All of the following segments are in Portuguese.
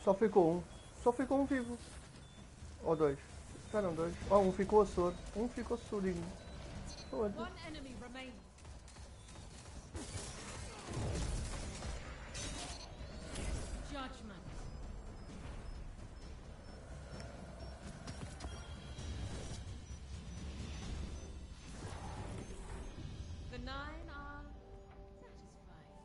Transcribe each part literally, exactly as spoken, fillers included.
Só ficou um. Só ficou um vivo. Ou dois. Ficaram dois. Oh, um ficou a soro. Um ficou sorinho. Foda. One enemy remains. Judgment. The nine are satisfied.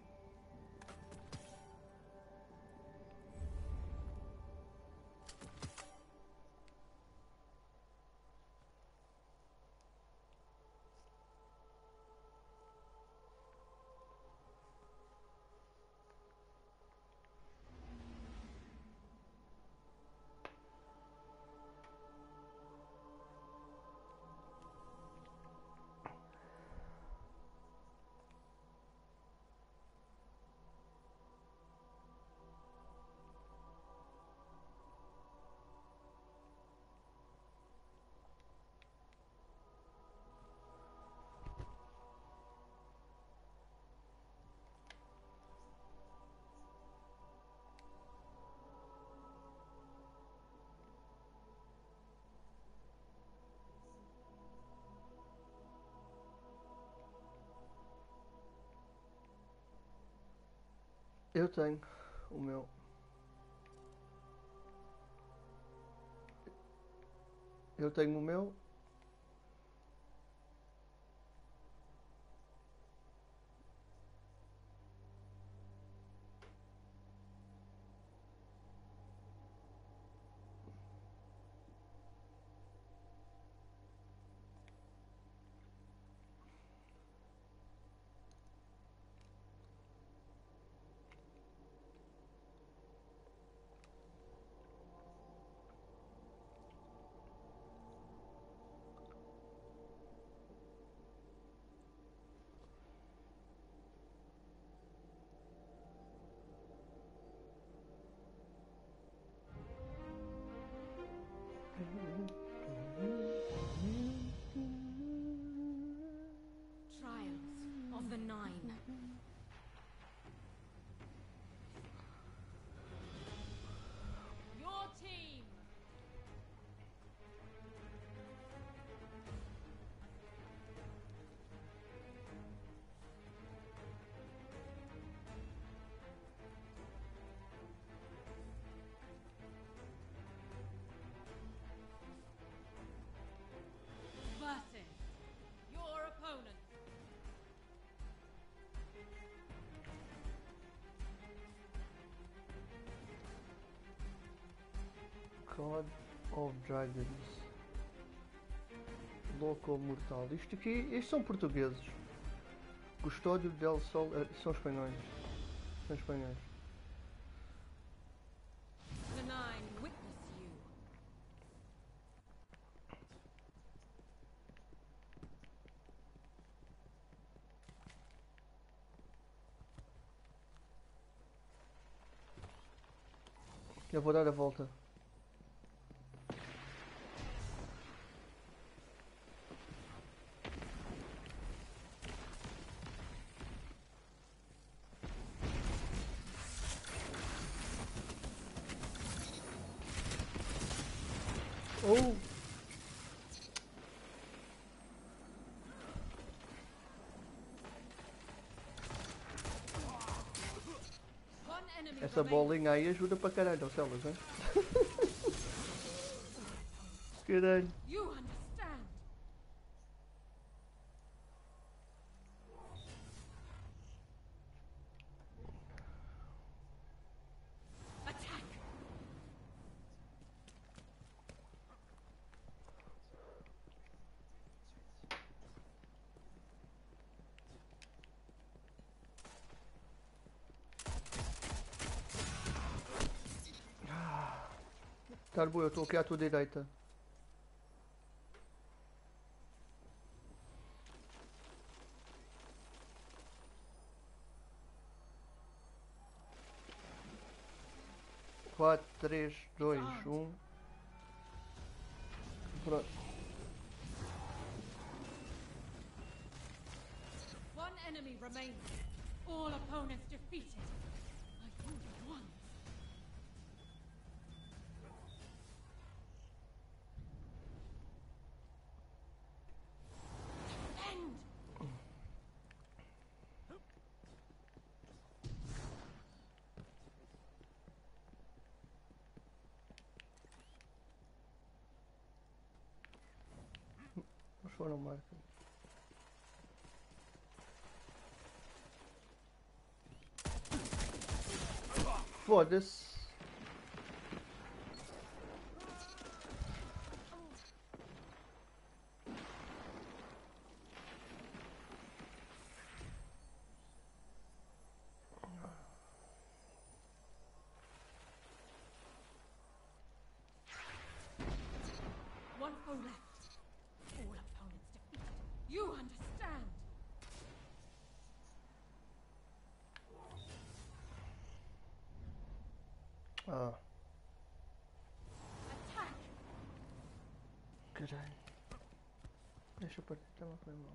Eu tenho o meu. Eu tenho o meu. Trials of the Nine. Your team. Versus your opponent. God of Dragons. Louco Mortal. Isto aqui, estes são portugueses. Custódio del Sol. eh, São espanhóis. São espanhóis. The Nine witness you. Eu vou dar a volta. Oh! One enemy Essa remains. bolinha aí ajuda para caralho, ó Celas, hein? Caralho. You understand. Attack. Tarbo, eu estou aqui à tua direita. quatro, três, dois, um. Pronto. One enemy remains. All opponents defeated. Are you the one? foram, marca. Foda-se. One foe left. All opponents defeated. You understand. Ah, Attack. caralho. Deixa eu partir, também foi mal.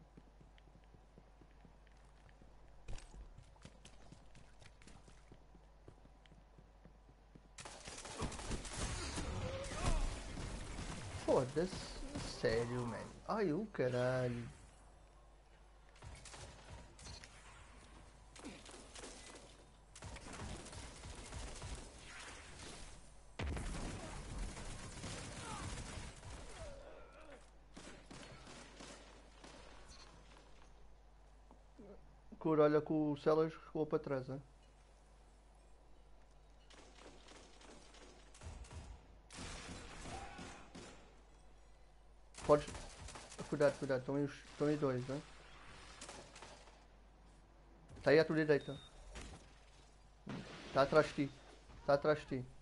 Foda-se, sério, mano. Ai, o caralho. Cura, olha que o Celas ficou para trás, hein? Podes. Cuidado, cuidado, estão aí, os... estão aí dois, hein? Está aí à tua direita. Está atrás de ti. Está atrás de ti.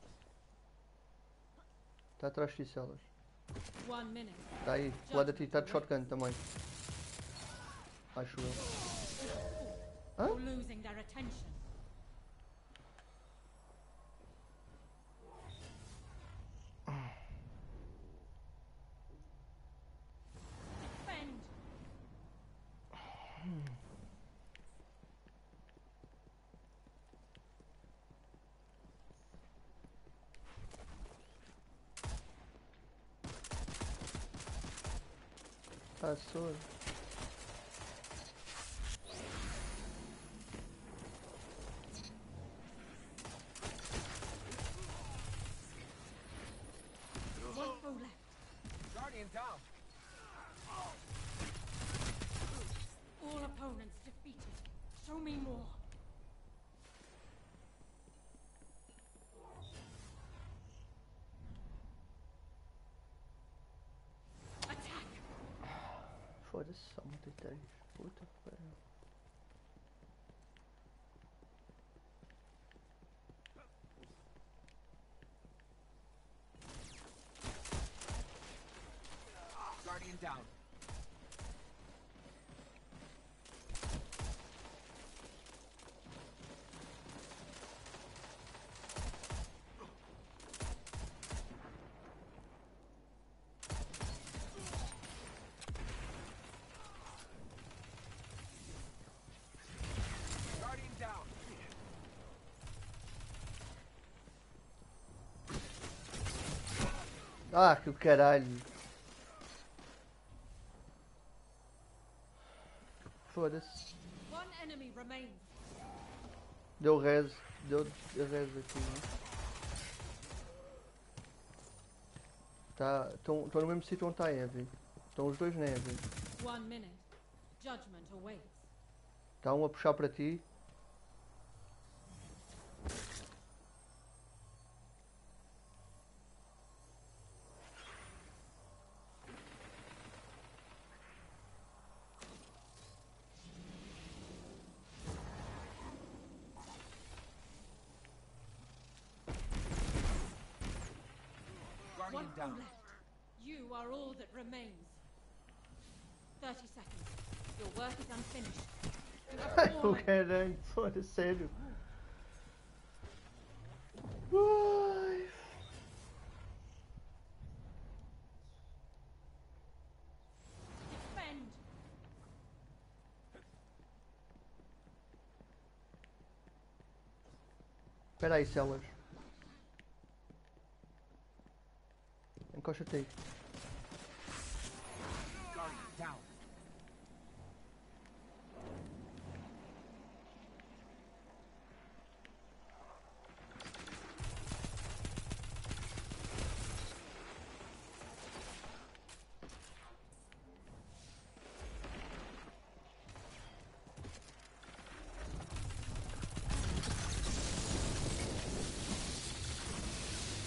Está atrás de ti, Celas. One minute. Está aí, do lado de ti, está de shotgun também. Acho eu. Hã? You're losing their attention. Defend. Passou. One foe left. Guardian down. All opponents defeated. Show me more. Attack. Foda-se, só matei três. Puta que pariu. Guardian down. Guardian down. Ah, que o caralho. Foda-se. One enemy remains. Deu res. Deu res aqui, né? Tá. Estão no mesmo sítio onde está a Evie. Estão os dois na Evie. One minute. Judgment awaits. Está um a puxar para ti. One Guardian foe down. left. You are all that remains. Thirty seconds. Your work is unfinished. You have Ai, o fallen. caralho. Foda-se, sério. Ai. Defend. Espera aí, Celas. Encosta-te aí. Guardian down.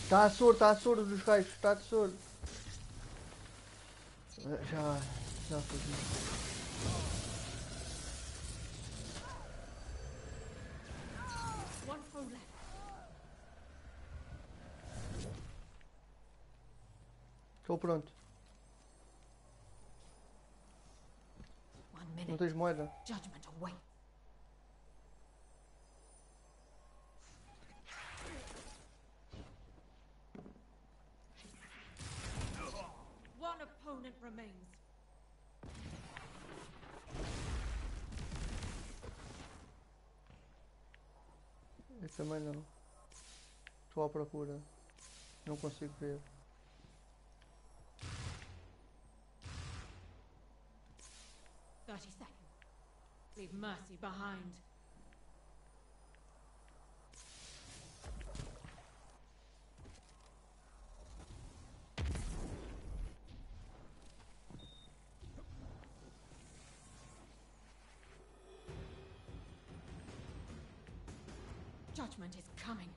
Está a surdo, está a surdo dos raios, está de surdo. Já, já foi. One foe left. Estou pronto. One Não minute. tens moeda? Judgment awaits. One opponent remains. Eu também não. Estou à procura. Não consigo ver. Thirty seconds. Leave mercy behind. Judgment is coming.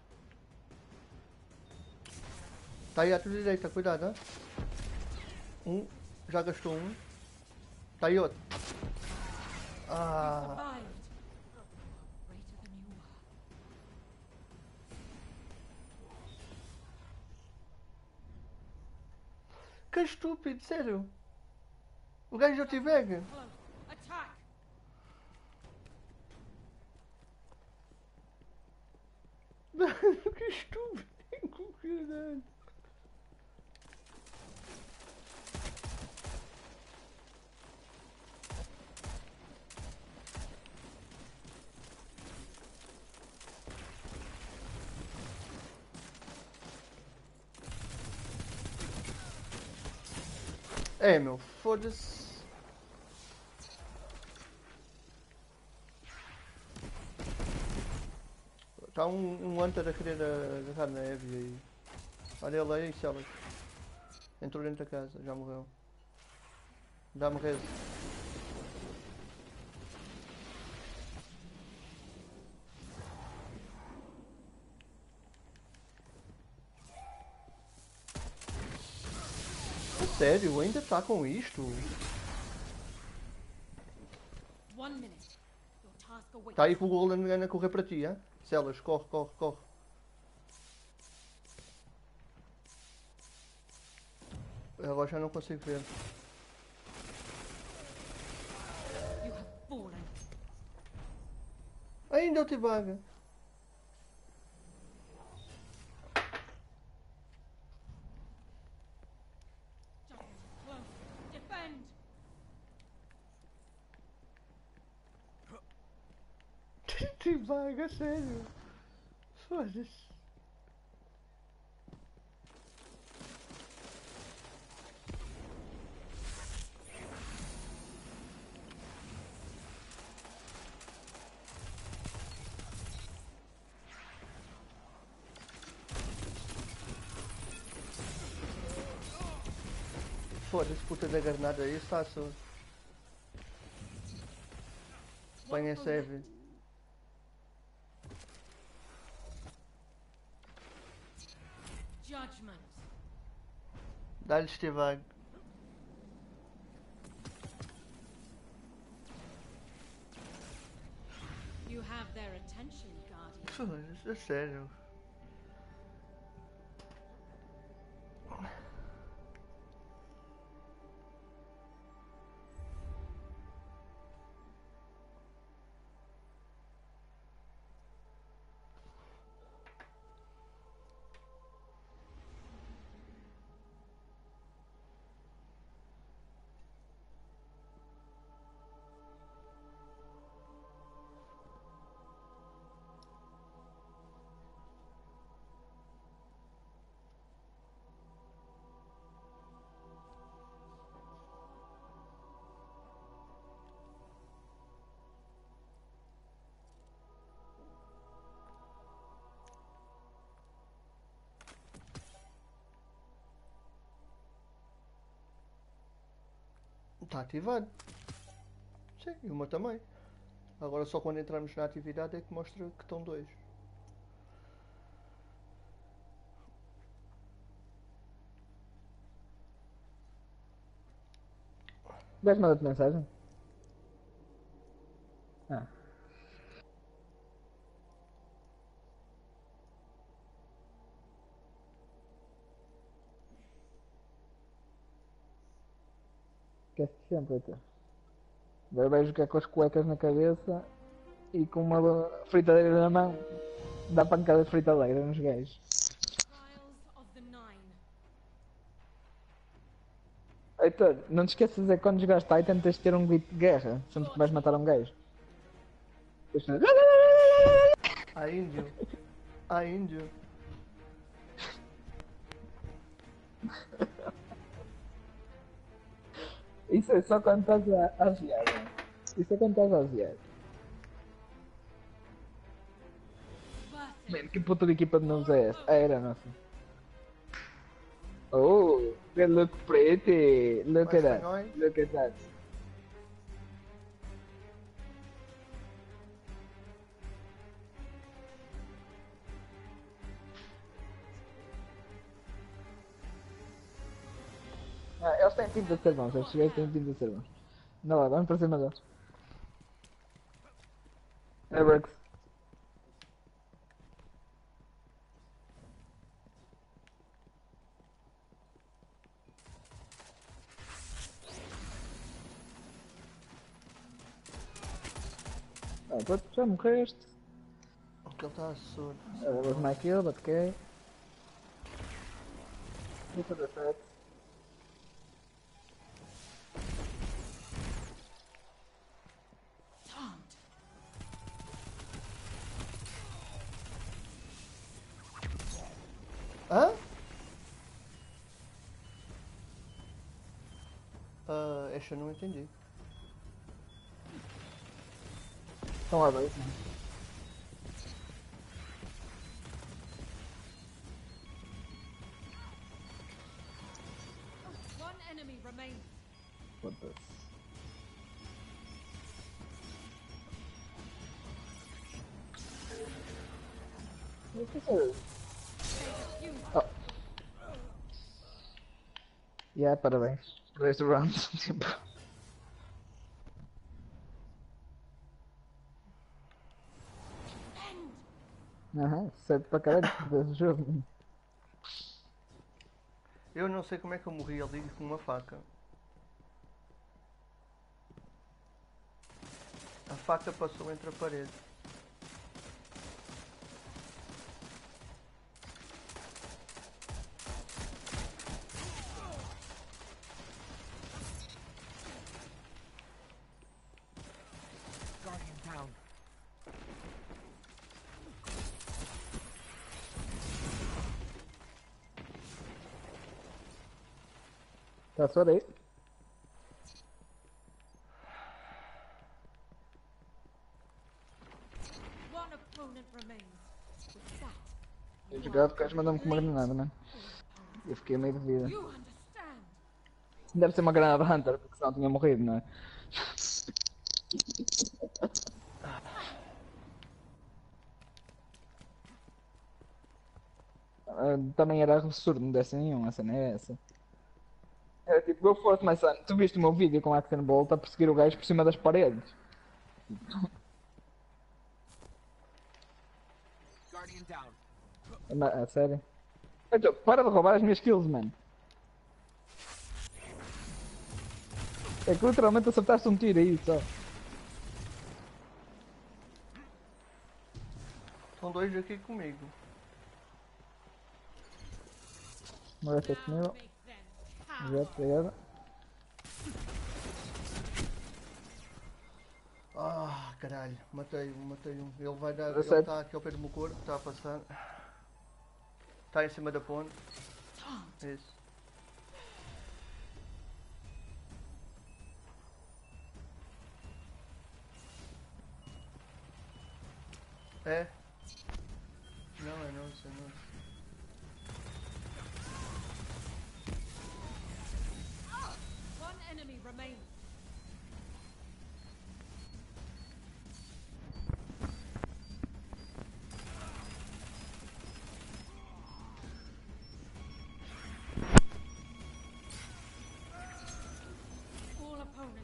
Está aí à tua direita, cuidado, hein? Um, já gastou um. Está aí outro. Ah, Survived. Greater than you were. que estúpido, sério. O gajo já te pega. Close. Attack. que estúpido. Caralho. É, meu, foda-se. Está um, um Hunter a querer agarrar na Abby aí. Olha ele aí, Celas. Entrou dentro da casa, já morreu. Dá-me rezo. Sério, ainda está com isto? One minute. Your task awaits. Está aí com o Golden Gun a correr para ti, hein? Celas, corre, corre, corre. Agora já não consigo ver. You have fallen. Ainda eu te baga. Judgment is close. Defend. Te baga, sério. Foda-se. Foda-se, puta da granada aí, está só. Apanha essa Abby. Judgment. Dá-lhe este vago. You have their attention, Guardian. Foda-se, a sério. Está ativado. Sim, e o meu também. Agora só quando entramos na atividade é que mostra que estão dois. O gajo manda-te mensagem? Ah. Esquece sempre, até. Agora vai jogar com as cuecas na cabeça e com uma fritadeira na mão. Dá pancada de fritadeira nos gajos. Trials of the Nine. Heitor, não te esqueças é que quando jogares Titan tens de ter um grito de guerra, sempre que vais matar um gajo. Tens de fazer... A índio. A índio. Isso é só quando estás a aviar, mano. Isso é quando estás a aviar. Birthing. Mano, que puta de equipa de novos é essa? Ah, era a nossa. Oh, they look pretty. Look Vai at that. espanhóis. Look at that. Ah, eles têm pinta de ser bons, estes gajos têm pinta de ser bons. Não lá, vamos para cima deles. É Brooks. Ah, pronto, já morreste. Porque ele está surdo. Uh, was my kill, but okay. Look at the stats. Taunt. Hã? Ah, esta eu não entendi. Estão lá dois, mano. One enemy remains. Foda-se. O que é isso? You Oh. Yeah, parabéns. Perdeste o round. Tipo. end. Aham, certo para caralho. Perdeste o jogo. Eu não sei como é que eu morri ali com uma faca. A faca passou entre a parede. Guardian down. Tá só daí. One opponent remains. With that, Eu jogava porque eles mandam-me com uma granada, mano. Eu fiquei meio de vida. you understand. Deve ser uma granada Hunter, porque senão tinha morrido, não é? Ah, também era absurdo, não desse nenhum, a cena é essa. Era tipo, go forth my son. Tu viste o meu vídeo com Action Bolt a perseguir o gajo por cima das paredes? Guardian down. Ma- A sério? Então, para de roubar as minhas kills, mano. É que literalmente acertaste um tiro aí só. Estão dois aqui comigo. Não é comigo. Make them Já, count. obrigado. Ah, caralho. Matei um, matei um. Ele vai dar. Ele dezassete. está aqui ao pé do meu corpo. Está a passar. Está em cima da ponte. Isso. É? Não, é nosso, é nosso. One enemy remains. All opponents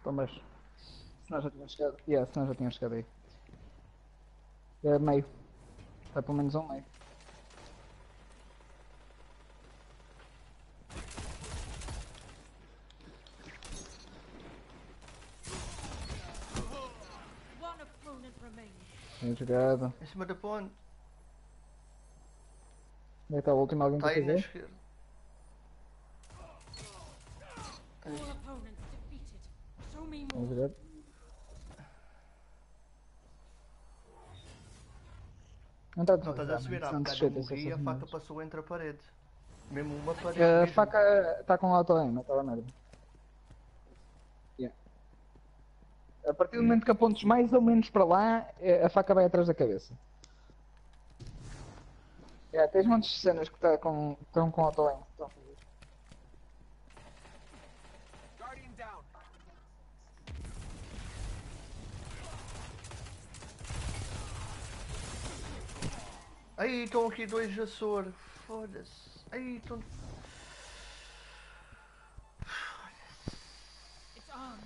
Para baixo. Senão já tinha chegado. Yeah, senão já tinha chegado aí. É meio. Está pelo menos um meio. One opponent remains. Bem jogado. Em cima da ponte. Onde é que está o último? Alguém Está que aí na fazer? esquerda. All opponents defeated. Show me Bem more. jogado. Não está Não estás a subir, há não bocado eu morri e a faca passou entre a parede. Mesmo uma parede. A mesmo. faca está com auto-aim, não estava merda. Yeah. A partir do momento que apontes mais ou menos para lá, eh, a faca vai atrás da cabeça. Yeah, tens montes de cenas que tá com, estão com auto-aim. Estão a fazer. Guardian down. Aí estão aqui dois Açor. Foda-se. Aí estão. It's armed.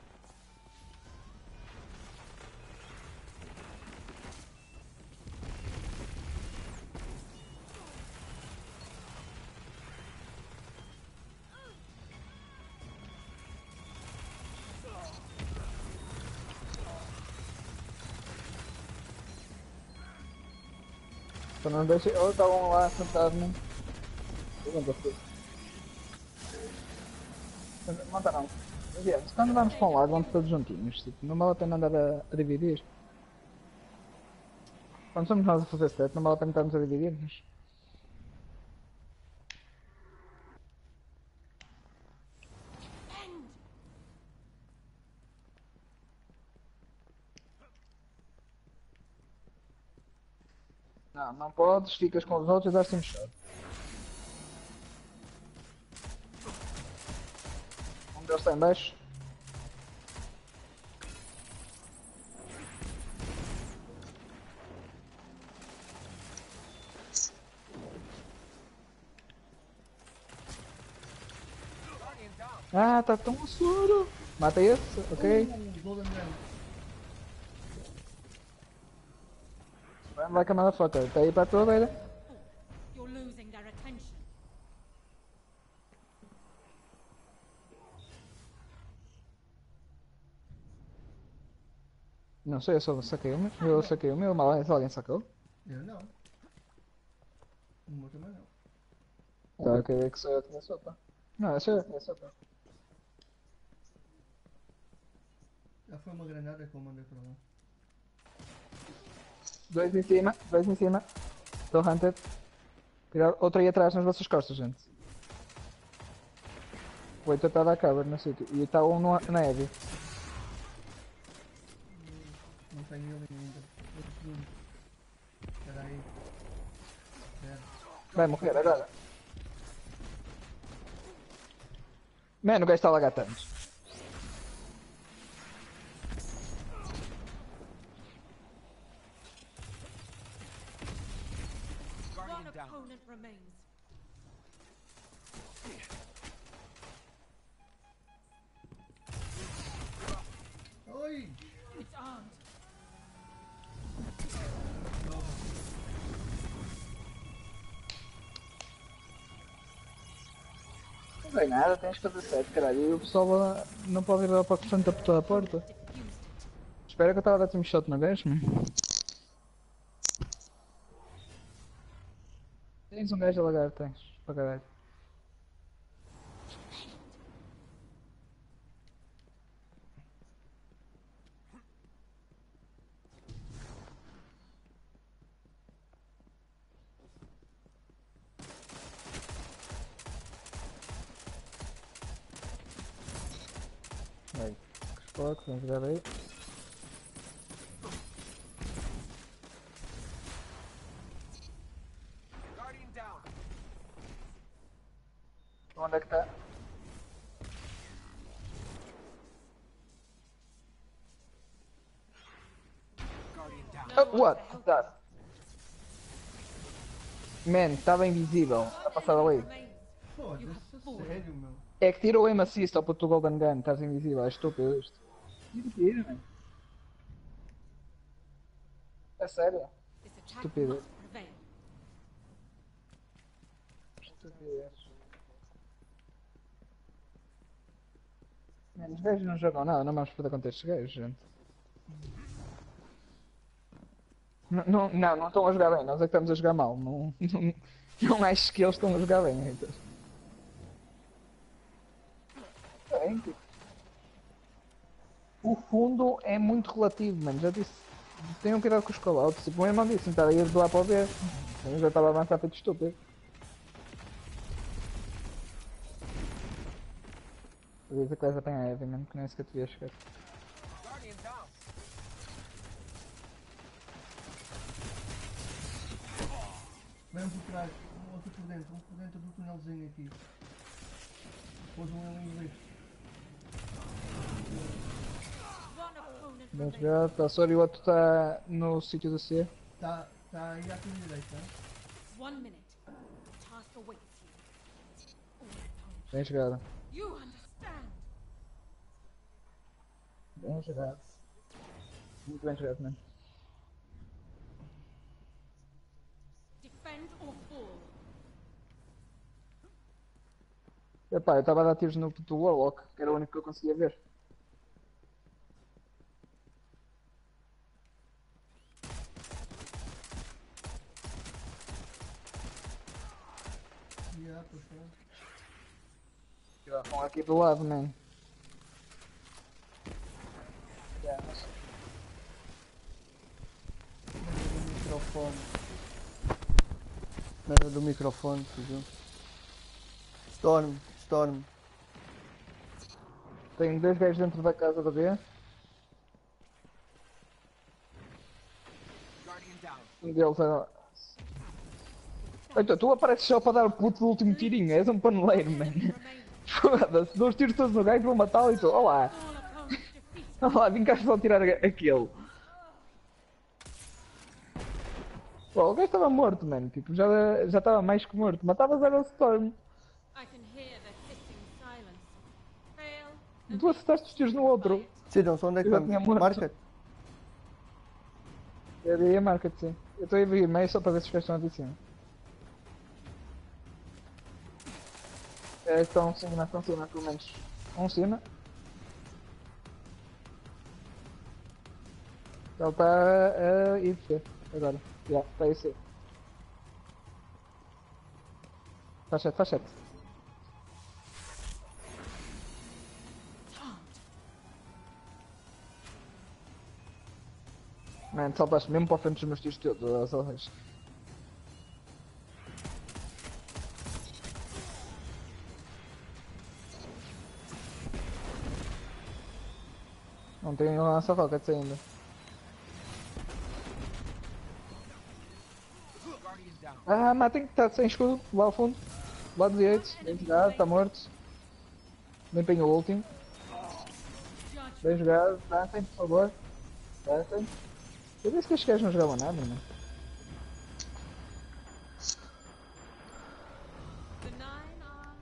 Então não deixa. Ou estavam lá sentados, né? Pergunta se. Não está não. Mas, yeah, se quando vamos para um lado, vamos todos juntinhos. Tipo, não vale a pena andar a, a dividir. Quando somos nós a fazer set, não vale a pena estarmos a dividir-nos. End. Não, não podes, ficas com os outros e dás-te um shot. Um deles está em baixo. Guardian down. Ah, tá tão seguro. Mata esse, ok. Vai like a motherfucker. Está aí para a tua beira. You're losing their attention. Não sei, eu só saquei o meu. Eu saquei o meu, mas alguém sacou. Eu não. O meu também não. Tá, ok, que sou eu que tinha sopa. Não, é só eu que tinha sopa. Já foi uma granada que eu mandei para lá. Dois em cima, dois em cima. Estou hunted. Tirar outro aí atrás nas vossas costas, gente. O outro está a dar cover no sítio. E está um no, na heavy. Não tenho ele ainda. Outro segundo. Espera aí. Espera. Vai morrer agora. Mano, o gajo está a lagar tanto. One Guardian down. opponent remains. Oi! It's armed. Não vai nada, tens que fazer sete, caralho. E o pessoal lá não pode ir lá para o restante da puta da porta. Diffused it. Espera que eu estava a dar-te um shot na vez, mano. Tens um gajo a lagar, tens. Para caralho. Vai. Xbox, vamos jogar aí. Guardian down. Onde é que está? Guardian down. No Oh, one what? to help That. us. Man, estava invisível. A passar ali. Remains. Foda-se, sério, meu. É que tira o aim assist ao puto do Golden Gun, estás invisível, é estúpido isto. Tira, tira, mano. É sério? This attack Estúpido. must prevail. Estupidez. Mano, os gajos não jogam nada, não vamos perder contra estes gajos, gente. Não, não, não, não estão a jogar bem, nós é que estamos a jogar mal. Não, não, não acho que eles estão a jogar bem, então. Bem, tipo, o fundo é muito relativo, mano. Já disse. Tenham cuidado com os callouts. Tipo, o meu irmão disse, estava a ir de lá para o B. Eu já estava a avançar feito estúpido. Eu disse que vais apanhar a Heavy, mano, que nem sequer te devia chegar. Guardian down. Vem por trás, um outro por dentro, um por dentro do tunelzinho aqui. Pôs um ali livre. One opponent Bem remains. jogado, tá sorry, o outro está no sítio do C. Tá, tá aí à tua direita. One minute. The task awaits you. All opponents. Bem jogado. You understand. Bem jogado. Muito bem jogado, mano. Defend or fall. Epá, eu estava a dar tiros no puto do Warlock, que era o único que eu conseguia ver. Yeah, pois é. Estão aqui do lado, man. Yeah, mas- Merda do microfone. Merda do microfone, fugiu. Storm, Storm. Tenho dois gajos dentro da casa da B. Guardian down. Um deles era. Então, tu apareces só para dar o puto do último tirinho, és um paneleiro, man. Remain. Foda-se, dou os tiros todos no gajo, vou matá-lo e tu. Olá, All opponents defeated. olá, vim cá só tirar a- aquele. Pô, o gajo estava morto, mano. Tipo, já já estava mais que morto. Matavas era o Storm. I can hear the hissing silence. Fail. E tu acertaste os tiros no outro. Cidão, só onde é que Eu já vamos? tinha morto. Marca-te. Eu dei a marca de sim. Eu estou a ir meio só para ver se os gajos estão aqui em cima. É, estão cima, estão cima, pelo menos. Um cima. Ele está a ir de C. Agora. Já, está a ir C. Faz sete, faz sete. Mano, saltaste mesmo para a frente dos meus tiros todos, ó, só vejo. Não tenho lança-rockets ainda. Guardian down. Ah, matem que está sem escudo, lá ao fundo. Lado direito, bem jogado, está morto. Limpem o último. Judge. Bem jogado, dancem, por favor. Dancem. Eu disse que estes gajos não jogavam nada, mano. The nine are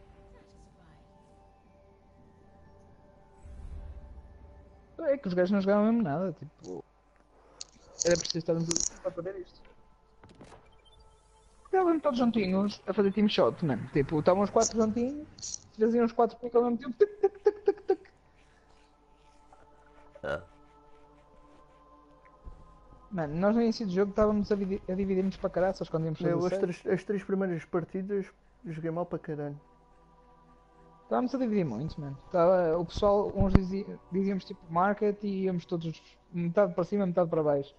satisfied. É que os gajos não jogavam mesmo nada, tipo. Era preciso estarmos a para ver isto. Estavam todos juntinhos a fazer team shot, mano. Tipo, estavam os quatro juntinhos, faziam os quatro picos ao mesmo tempo. Tuc, tuc, tuc, tuc, tuc. Mano, nós no início do jogo estávamos a, vidi- a dividir-nos para caraças quando íamos fazer Eu, as, série. três, as três primeiras partidas joguei mal para caralho. Estávamos a dividir muito, mano. Tava, o pessoal, uns dizia, dizíamos tipo market e íamos todos metade para cima, metade para baixo.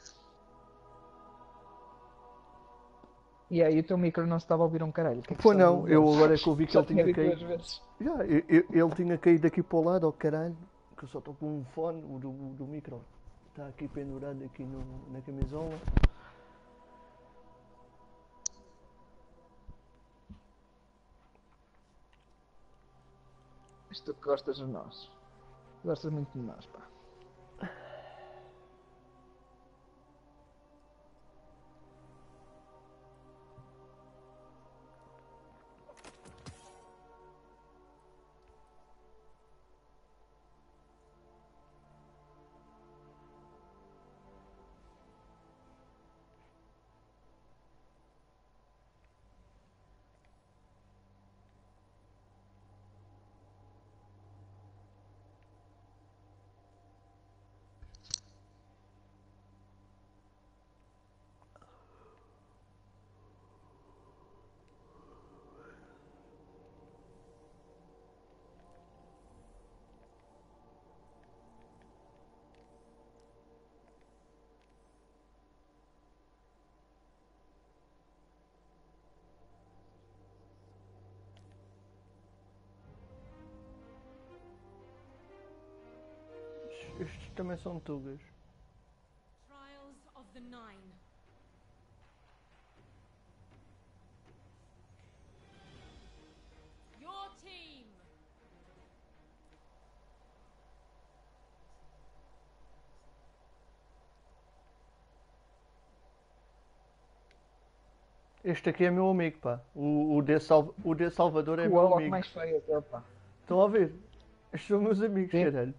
E aí o teu micro não se estava a ouvir um caralho. O que é que Foi estás a não, dizer? eu agora é que eu vi que Já ele tinha dito caído. duas vezes. Já, eu- eu- ele tinha caído aqui para o lado, ao caralho, que eu só estou com um fone, o do, o do micro. Está aqui pendurado aqui no, na camisola. Mas tu que gostas de nós. Gostas muito de nós, pá. também são tugas. Trials of the Nine. Your team. Este aqui é meu amigo, pá. O, o, de, Sal, o de Salvador é O meu Warlock amigo. mais feio até, pá. Estão a ver? Estes são meus amigos, Sim. caralho.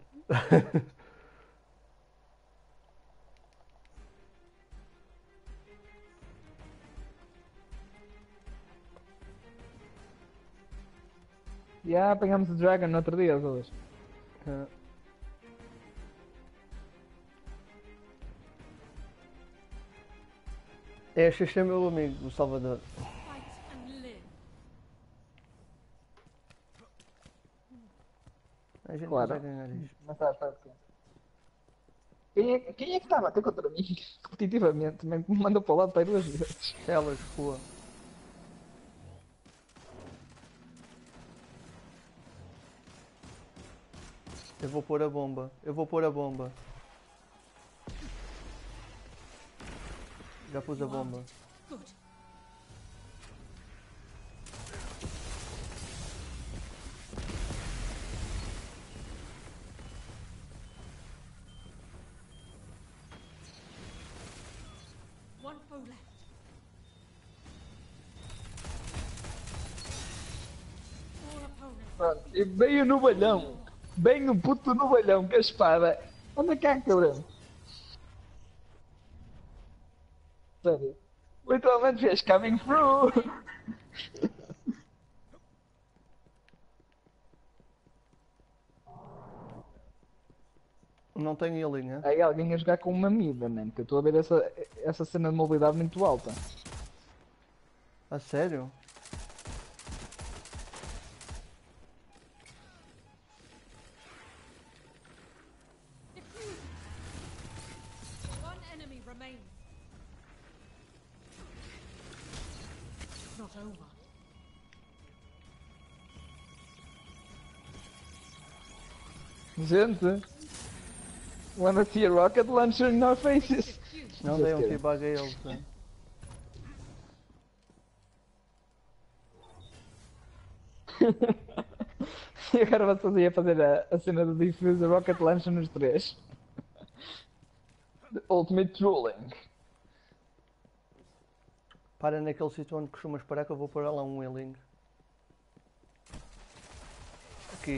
Já apanhámos o Dragon no outro dia, todos. Ah. Este, este é meu amigo, o Salvador. Fight and live. A gente Claro. consegue ganhar isto. Mas está, está aqui. Quem é, quem é que está a bater contra mim? Repetitivamente, também me mandou para o lado para aí duas vezes. Elas, rua. Eu vou pôr a bomba. Eu vou pôr a bomba. Já pus a bomba. Good. One foe left. Four opponents. Pronto, e veio no balhão. Bem o puto no balhão com a espada. Anda cá, cabrão. Sério. Literalmente fez coming through. Não tenho healing, né? Aí alguém a jogar com uma mida, man. Que eu estou a ver essa, essa cena de mobilidade muito alta. A sério? Defuse. One enemy remains. It's not over. Gente, wanna see a rocket launcher in our faces? Defuse. Não Just dei um kidding. teabag a eles, né? E agora vocês iam fazer a, a cena do Diffuse Rocket Launcher nos três. The Ultimate Trolling. Para naquele sítio onde costumas parar que eu vou pôr lá um healing. Aqui.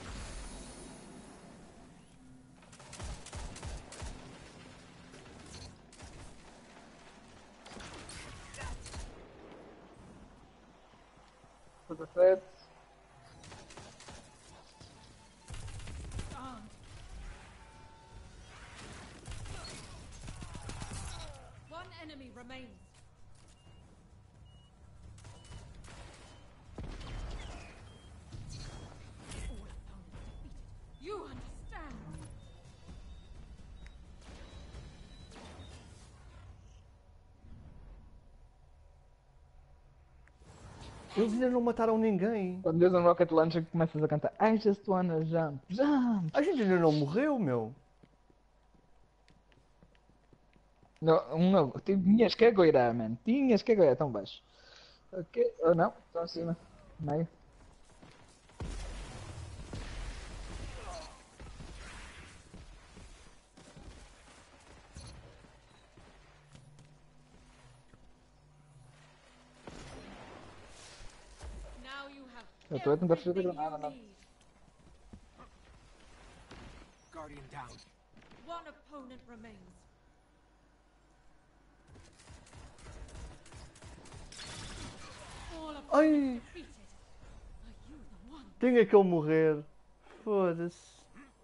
Tudo certo. Armed. One enemy remains. All opponents defeated. You understand. Eles ainda não mataram ninguém. Quando dês um Rocket Launcher começas a cantar I just wanna jump, jump. A gente ainda não morreu, meu. Não, não, tinhas que agoirar, man. Tinhas que agoirar tão baixo. Ok, ou não, estão acima. Meio. Now you have Eu estou a tentar fazer a everything granada, you não. need. Guardian down. One opponent remains. All opponents Ai, defeated. Are you the one? tinha que eu morrer. Foda-se.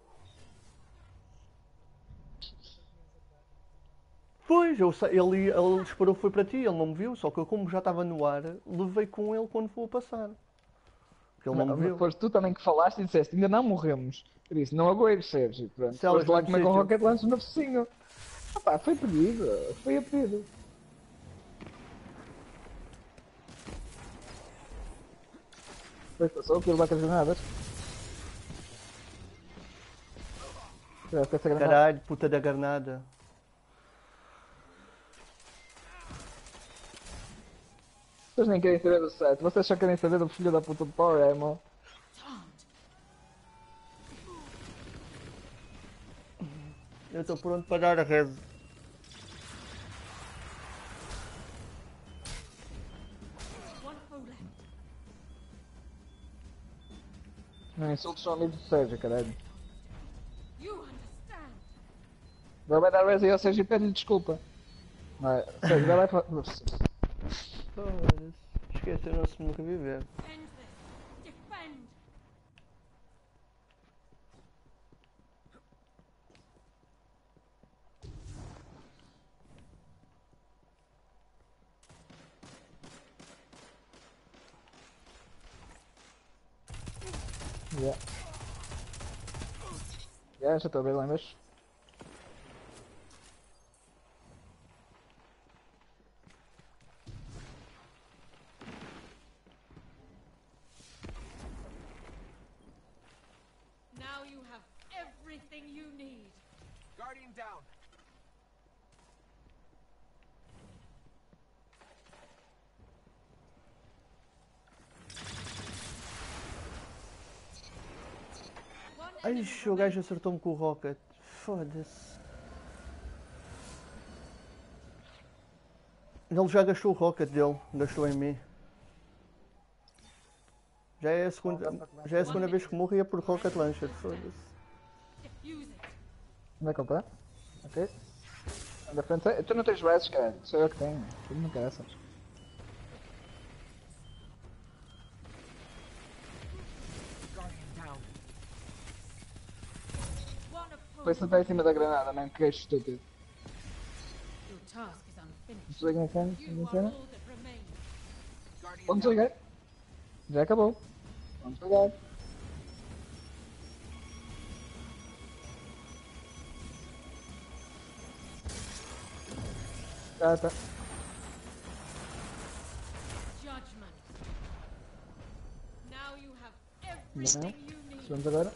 Pois, eu sei, ele, ele disparou foi para ti, ele não me viu, só que eu como já estava no ar, levei com ele quando vou passar. Porque ele não, Não, me viu. depois tu também que falaste e disseste, ainda não morremos. Eu disse, não agoires, Sérgio. Pronto, Se elas depois lá no comer com sítio. Rocket Launcher no focinho. Ah pá, foi pedido, foi a pedido. Depois passou aquilo lá com as granadas. Tiveste essa granada. Caralho, puta da granada. Vocês nem querem saber do set, vocês só querem saber do filho da puta do Power Ammo. Eu estou pronto para dar a reza. One foe left. Não insultes são amigos do Sérgio, caralho. You understand. Agora vai dar res aí ao Sérgio e pede-lhe desculpa. Vai, Sérgio, vai lá e fala. Foda-se. Esqueceram-se de me reviver. End this. Defend. Yeah. Yeah, já estou a ver lá embaixo. Now you have everything you need. Guardian down. One Ai, enemy o gajo acertou-me com o rocket. Foda-se. Ele já gastou o rocket dele, gastou em mim. Já é a segunda, já é a segunda vez que morria por rocket launcher. Foda-se. defuse it. Onde é que ele está? Ok. Da frente. Tu não tens reses, cara. Sou eu que tenho. Tu não quer essas. Guardian down. One opponent. Foi sentar em cima da granada, man. Que gajo estúpido. Your task is unfinished. Desliguem a cena, desliguem You a are cena. all that remains. Guardian Vamos down. desligar. Já acabou. Vamos desligar. Já está. Judgment. Now you have Não. everything you need. Vamos agora.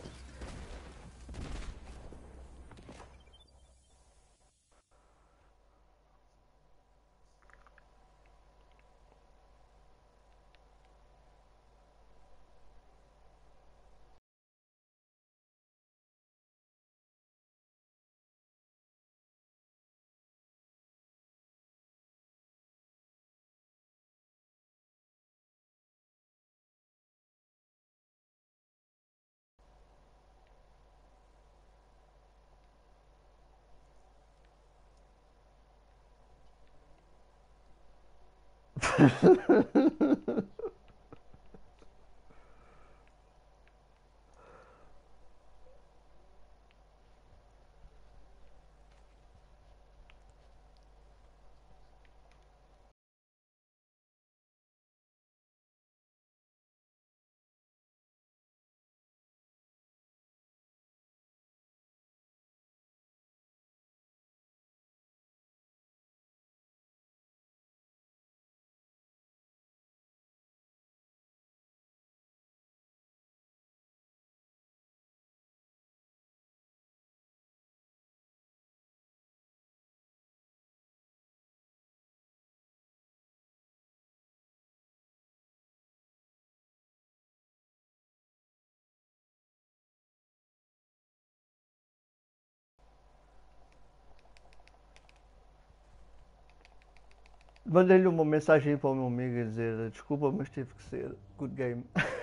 Mandei-lhe uma mensagem para o meu amigo a dizer desculpa, mas tive que ser. Good game.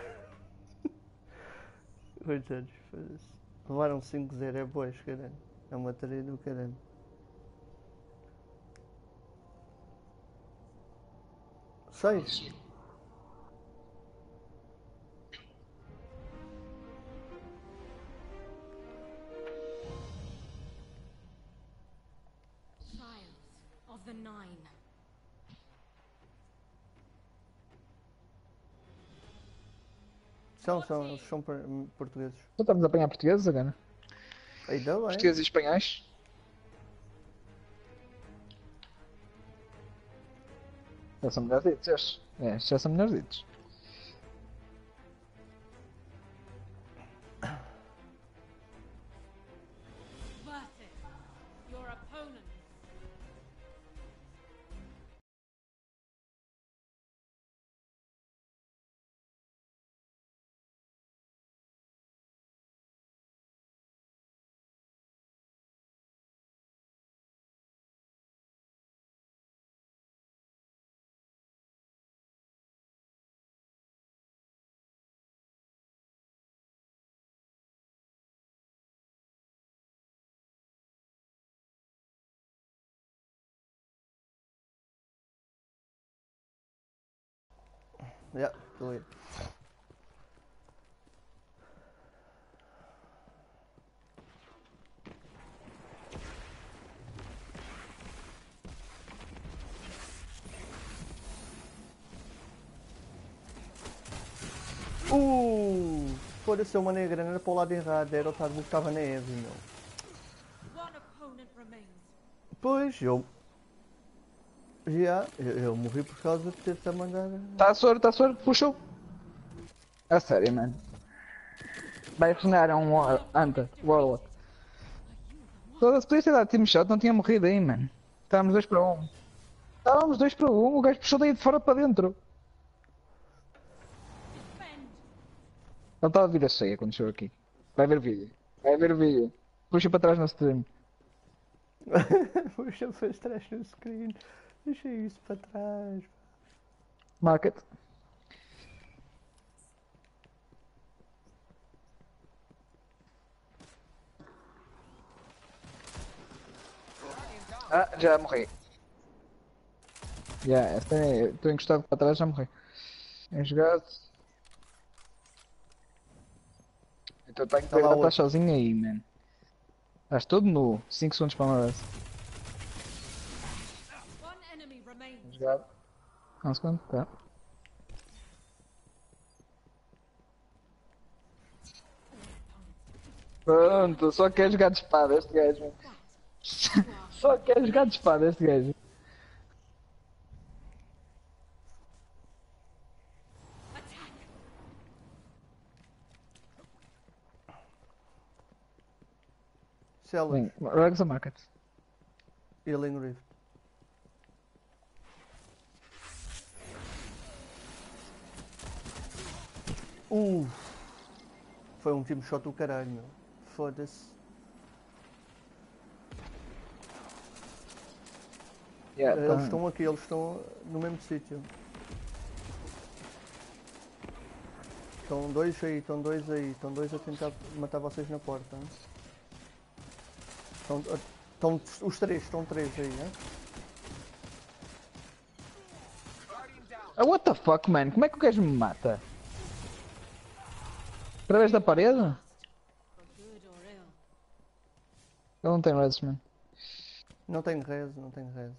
Coitados, foda-se. Levaram cinco zero, é boas, caralho. É uma tarefa do caralho. Seis. Trials of the Nine. São, são, eles são por- portugueses. Então estamos a apanhar portugueses agora. Ainda bem. Portugueses e espanhóis. Já são melhores ditos estes. É, estes já são melhores ditos. Yeah, estou aí. Uh! Foda-se, eu mandei a granada para o lado errado. Era o Tarbo que estava na Evi, meu. One opponent remains. Pois, eu... Já, eu, eu morri por causa de ter-te a mandar... Tá a soro, tá a soro, puxou. A sério, mano. Vai regenerar a um War- Anta, Warlock. Toda-se podia ter dado team shot, não tinha morrido aí, mano. Estávamos dois para um. Estávamos dois para um, o gajo puxou daí de fora para dentro. Defend. Ele estava a vir a cheia quando chegou aqui. Vai ver o vídeo. Vai ver o vídeo. Puxa para trás no stream. Puxa para trás no screen. Deixa isso para trás. Market. Ah, já morri. Já, yeah, esta é. Estou encostado para trás, já morri. É jogado. Então tenho que Tá lá estar outro. sozinho aí, man. Estás todo nu. cinco segundos para uma vez. One enemy remains. Jogado. Um segundo, tá. Pronto, só quer jogar de espada este gajo. Só quer jogar de espada este gajo. Attack. Celas. Bem, Rugs a Market. Healing Rift. Uh! Foi um time shot do caralho, meu. Foda-se. Yeah, Eles tá. estão aqui, eles estão no mesmo sítio. Estão dois aí, estão dois aí, estão dois a tentar matar vocês na porta. Hein? Estão, estão os três, estão três aí, hein? Guardian down. Ah, what the fuck, man? Como é que o gajo me mata? Através da parede? Ele For good or ill. não tem res, man. Não tenho res, não tenho res.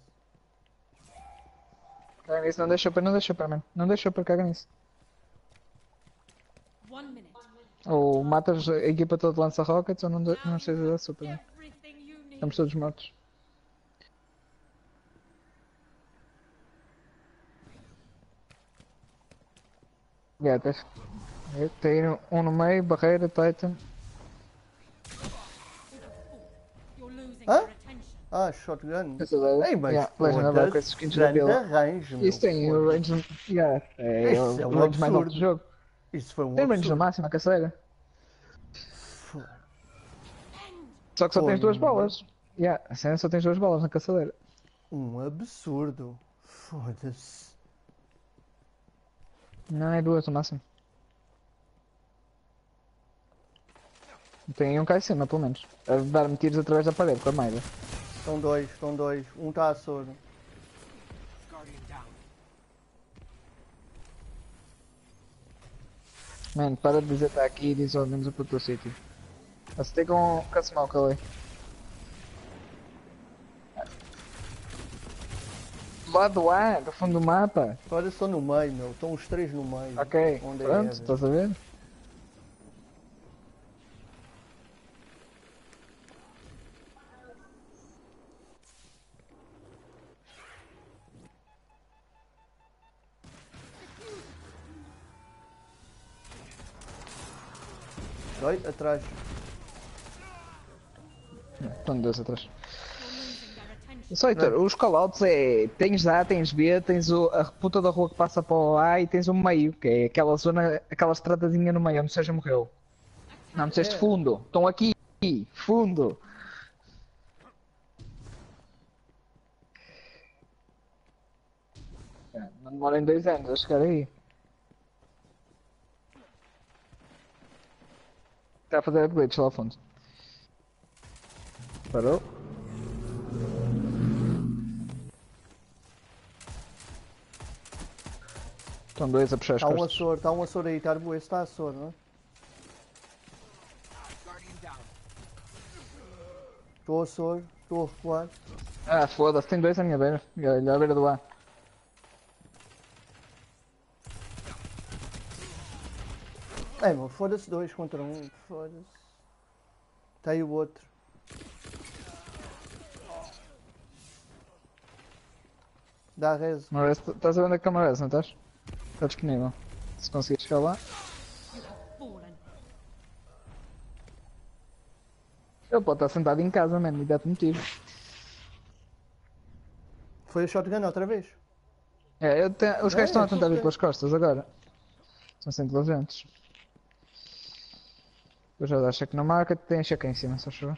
Caga nisso, não deixa para, não deixa para, man. Não deixa para, caga nisso. One minute. Ou matas a equipa toda de lança-rockets ou não, de, não seja da super, man. Everything you need. Estamos todos mortos. Yeah, tens. Tem um no meio, barreira, Titan. You're losing Huh? their attention. Ah, shotgun. Essa daí. Ei, mas Yeah, Legend of Arc com esses foda-se, skins da grande Bila. arranjo, meu. Isso tem o Foda-se. range. Yeah, é Isso o é um range mais alto do absurdo. jogo. Isso foi um Tem range no absurdo. máximo, a caçadeira. Foda- Só que só Foi tens duas um- balas. Yeah, a cena só tens duas balas na caçadeira. Um absurdo. Foda-se. Não, é duas no máximo. Tem um cá em cima, pelo menos. A dar-me tiros através da parede, com a meira. Estão dois, estão dois. Um está a soro. Guardian down. Mano, para de dizer que está aqui e diz ao menos o teu sítio. Acertei com, com a smoke ali. Do lado do ar, do fundo do mapa. Olha só no meio, meu. Estão os três no meio. Ok, Onde é pronto, Evan? estás a ver? Oi, atrás. Estão dois atrás. You're losing their attention. Só Heitor, os callouts é. Tens A, tens B, tens o, a puta da rua que passa para o A e tens o meio, que é aquela zona, aquela estradazinha no meio onde seja morreu. Não, disseste É. fundo. Estão aqui, fundo. É, não demorem dois anos a chegar aí. Está a fazer upgrades lá ao fundo. Parou. Estão São dois a puxar as Está um costas. Açor, está um Açor aí, Tarbo, esse está Açor, não é? Guardian down. Estou Açor, estou a recuar. Ah, foda-se, tem dois à minha beira. E olha, à beira do A. É, meu, foda-se dois contra um, foda-se. Está aí o outro. Dá res. Marés, estás a ver onde é que está o Marés, não estás? Está disponível. Se conseguir chegar lá. You have fallen. Ele pode estar sentado em casa, mano, e dá-te um tiro. Foi a shotgun outra vez. É, eu te... os É, gajos estão a é, tentar vir tudo pelas costas agora. São sempre inteligentes. Eu já acho que no market tem check em cima, só chover.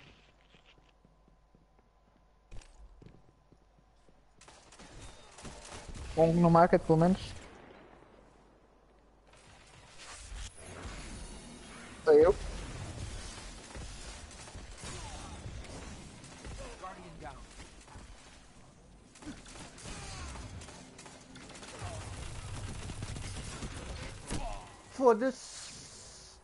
Um no market, pelo menos. Sou eu. Guardian down. Foda-se.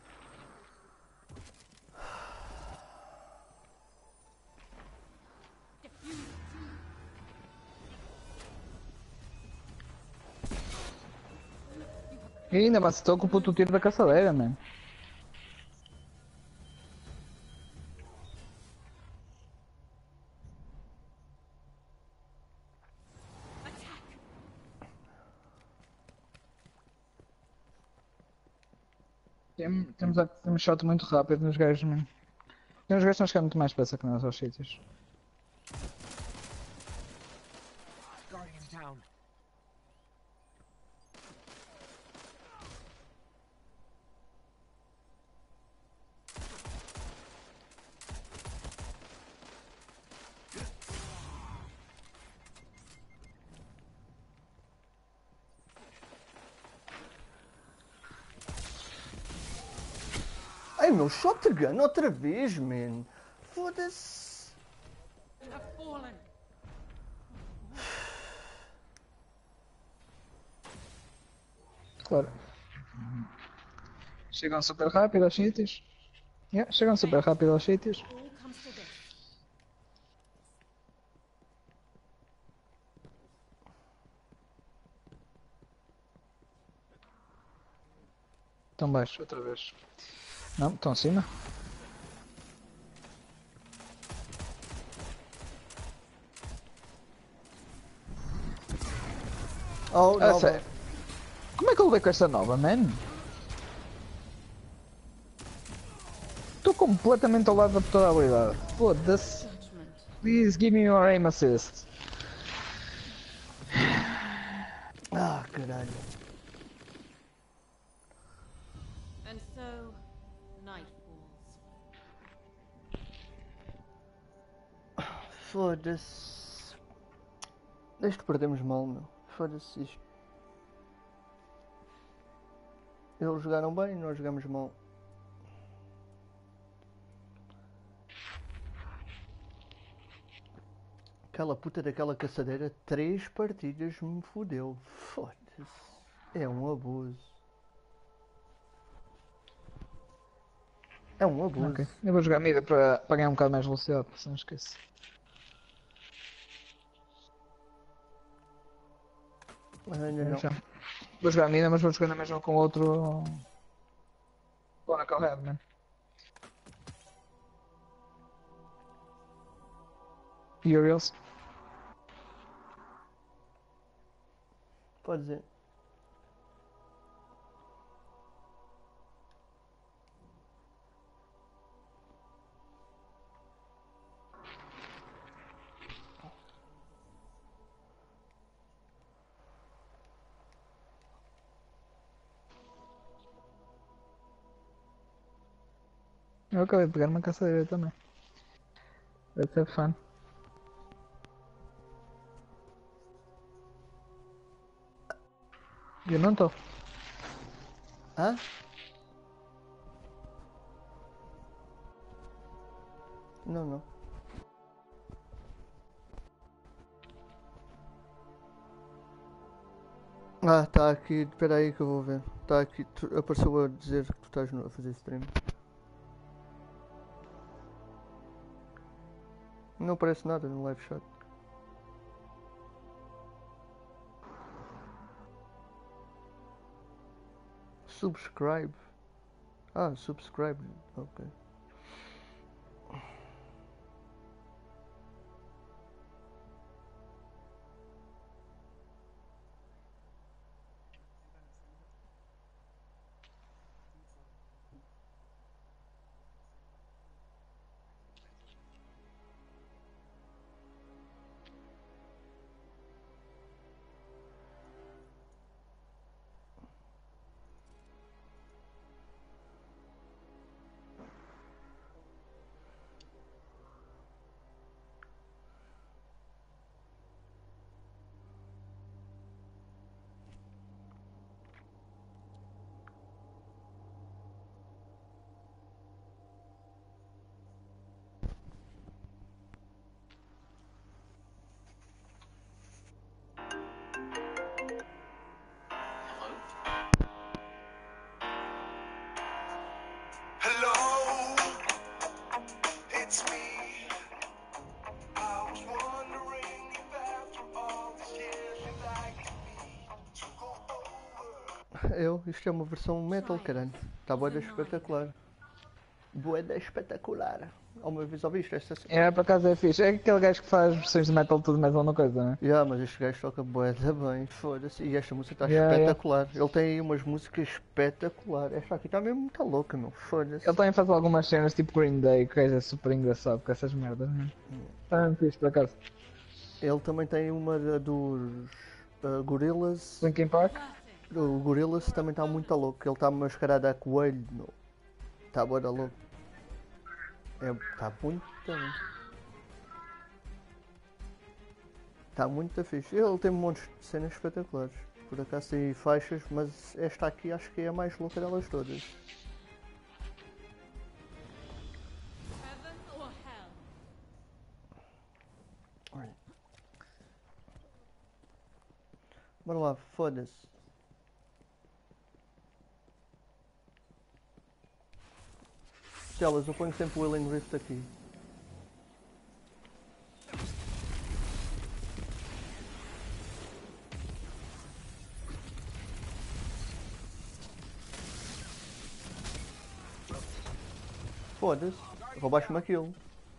E ainda mais estou com o puto tiro da caçadeira, mano. Tem, temos, a- temos shot muito rápido nos gajos, mano. Tem uns gajos que estão a chegar muito mais depressa que nós aos sítios. Guardian down. Ai meu, shotgun outra vez, man. Foda-se. You have fallen. Claro. Chegam super rápido aos sítios. Yeah, chegam super rápido aos sítios. All comes to this. Estão baixo outra vez. Não, estão acima. Oh, Ah, nova. sério? Como é que eu levei com esta nova, man? Estou completamente ao lado da toda a habilidade. Foda-se. Judgment. Please give me your aim assist. Ah, caralho. And so, night falls. Foda-se. Isto perdemos mal, meu. Foda-se isto. Eles jogaram bem, nós jogamos mal. Aquela puta daquela caçadeira, três partidas me fodeu. Foda-se. É um abuso. É um abuso. Ok. Eu vou jogar mida para, para ganhar um bocado mais velocidade, se não esqueço. Mas ainda não. Já. Vou jogar mida, mas vou jogar na mesma com outro. Com a Knucklehead, man. Furious. Pode dizer. Eu acabei de pegar uma caçadeira também. Deve ser fun. Eu não estou. Hã? Não, não. Ah, tá aqui, espera aí que eu vou ver. Tá aqui, tu- apareceu a dizer que tu estás no- a fazer stream. Não aparece nada no live chat. Subscribe. Ah, subscribe. Ok. Hello, it's me. I was wondering if after all these years you'd like me to go over. Eu, isto é uma versão metal, caralho. Está boa espetacular. Boeda espetacular. Alguma vez ouviste esta cena? É, por acaso é fixe. É aquele gajo que faz versões de metal tudo mais alguma coisa, né? Yeah, mas este gajo toca boeda bem, foda-se. E esta música está Yeah, yeah. espetacular. Ele tem aí umas músicas espetaculares. Esta aqui está mesmo muito louca, meu. Foda-se. Ele também faz algumas cenas tipo Green Day, que o gajo é super engraçado com essas merdas, né? Está mesmo fixe, por acaso. Ele também tem uma da- dos uh, Gorillaz. Linkin Park? O Gorillaz também está muito louco. Ele está mascarado a coelho, meu. Está boeda louco. É, está muito também. Está muito fixe. Ele tem montes de cenas espetaculares. Por acaso tem faixas, mas esta aqui acho que é a mais louca delas todas. Heaven or hell? Olha. Bora lá, foda-se. Telas, eu ponho sempre o Willing Rift aqui. Foda-se, roubaste-me aquilo.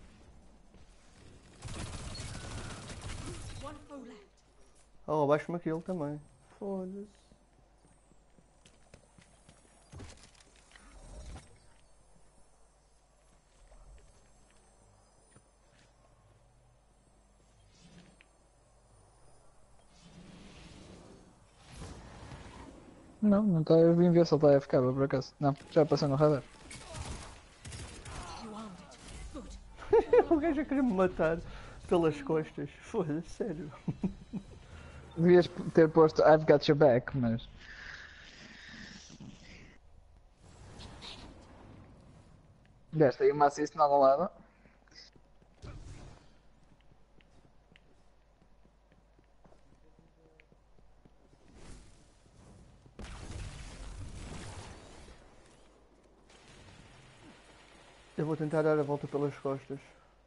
One foe left. Oh, roubaste-me aquilo também. Foda-se. Não, não está. Eu vim ver se ele está a ficar, por acaso. Não, já passou no radar. You armed it. Good. O gajo a querer me matar pelas costas. Foda-se, sério. Devias ter posto I've got your back, mas. Deste aí uma assist de algum lado. Eu vou tentar dar a volta pelas costas.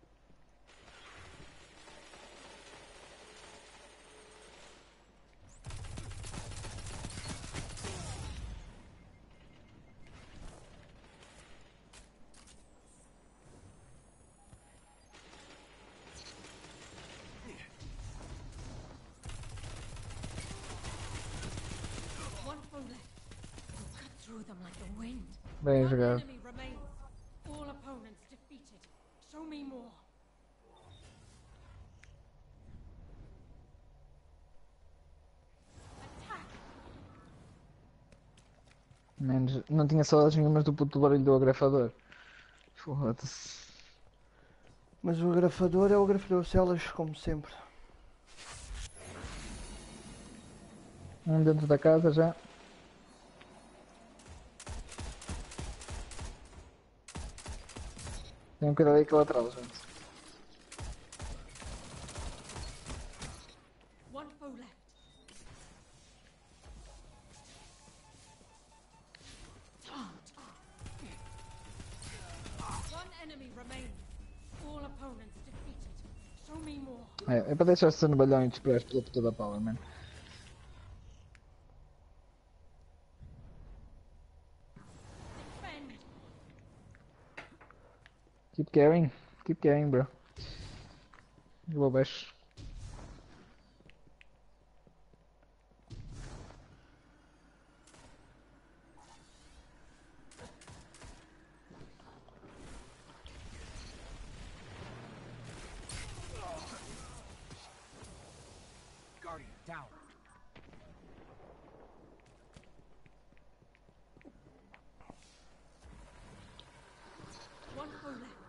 One foe left. We'll cut through them like the wind. Bem One jogado. enemy remains. All opponents defeated. Show me more. Attack! Menos. Não tinha saudades nenhumas do puto barulho do agrafador. Foda-se. Mas o agrafador é o agrafador celas, como sempre. Um dentro da casa já. Tenham cuidado aí com o lateral, gente. One foe left. É, é para deixar ser no balhão e disparar pela puta da power, man. Defend. Keep carrying, keep carrying, bro. Eu vou abaixo. Guardian down. One foe left.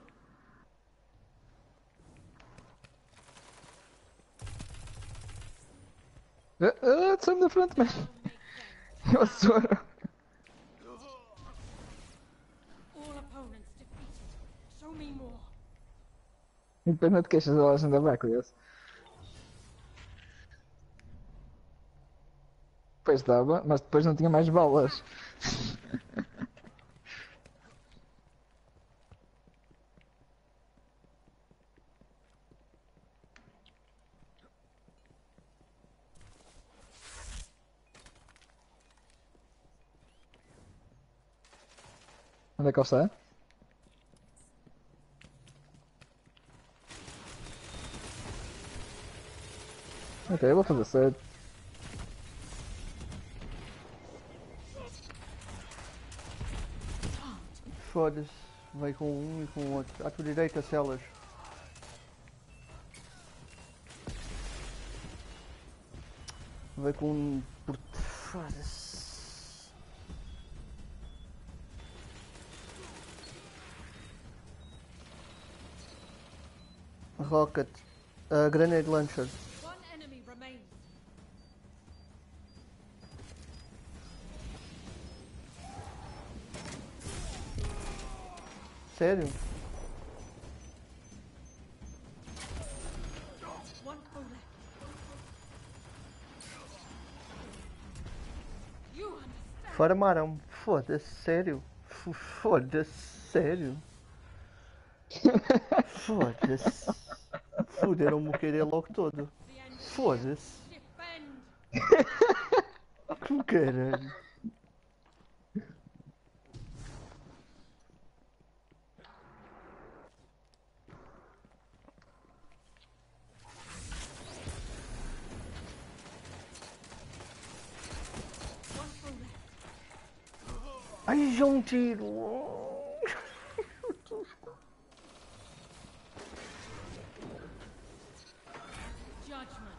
Ah, ah, sai-me da frente, man. I'll make them. Eu assoro. All opponents defeated. Show me more. Independente de queixas, elas ainda vai, curioso. Pois dava, mas depois não tinha mais balas. Onde é que ele está? Ok, eu vou fazer certo. Foda-se. Vai com um e com o outro. À tua direita, celas. Vai com um. Por... Foda-se. Rocket. Uh, grenade launcher. One enemy remains. Sério? One foe left. You understand? Farmaram. Foda-se, sério? F- Foda-se, sério? Foda-se. Fuderam-me o Q D logo todo. The end. Foda-se. Defend. Que caralho. One foe left. Ai, já um tiro. Judgment.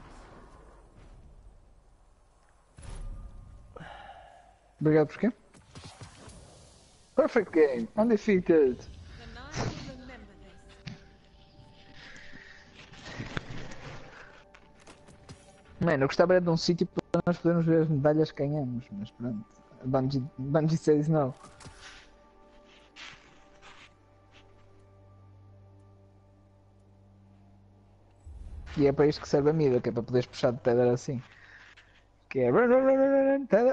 Obrigado por quê? Perfect game, undefeated. The Nine will remember this. Mano, eu gostava era de um sítio para nós podermos ver as medalhas que ganhamos, mas pronto. Bungie, Bungie says não. E é para isto que serve a mira, que é para poderes puxar de tether assim. Que é run, run, run, run, run, tether.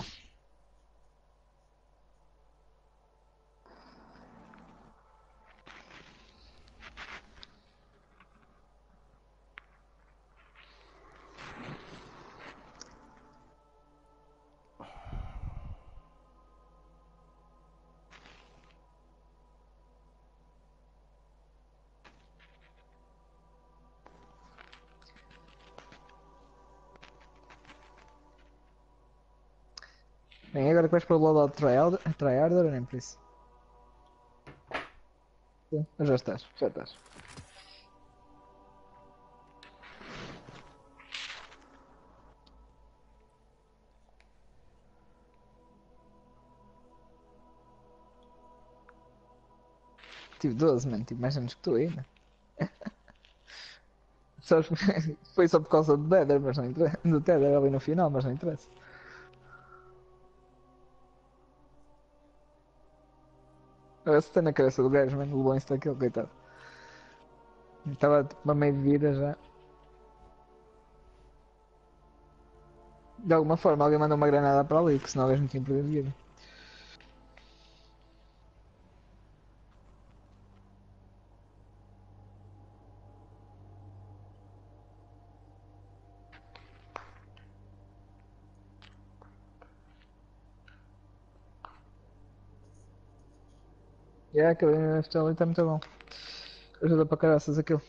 Bem, agora que vais para o lado do tryhard, tryharder, nem por isso. Sim, já estás, já estás. Tive doze, mano, tive mais anos que tu ainda. Sabes, foi só por causa do Tether, mas não interessa. Do Tether ali no final, mas não interessa. Olha se tem na cabeça do gajo, mano, o bom daquele, coitado. Estava tipo a meio de vida já. De alguma forma alguém mandou uma granada para ali, que senão o gajo não tinha perdido vida. E é, aquele N F T ali está muito bom. Ajuda para caraças aquilo.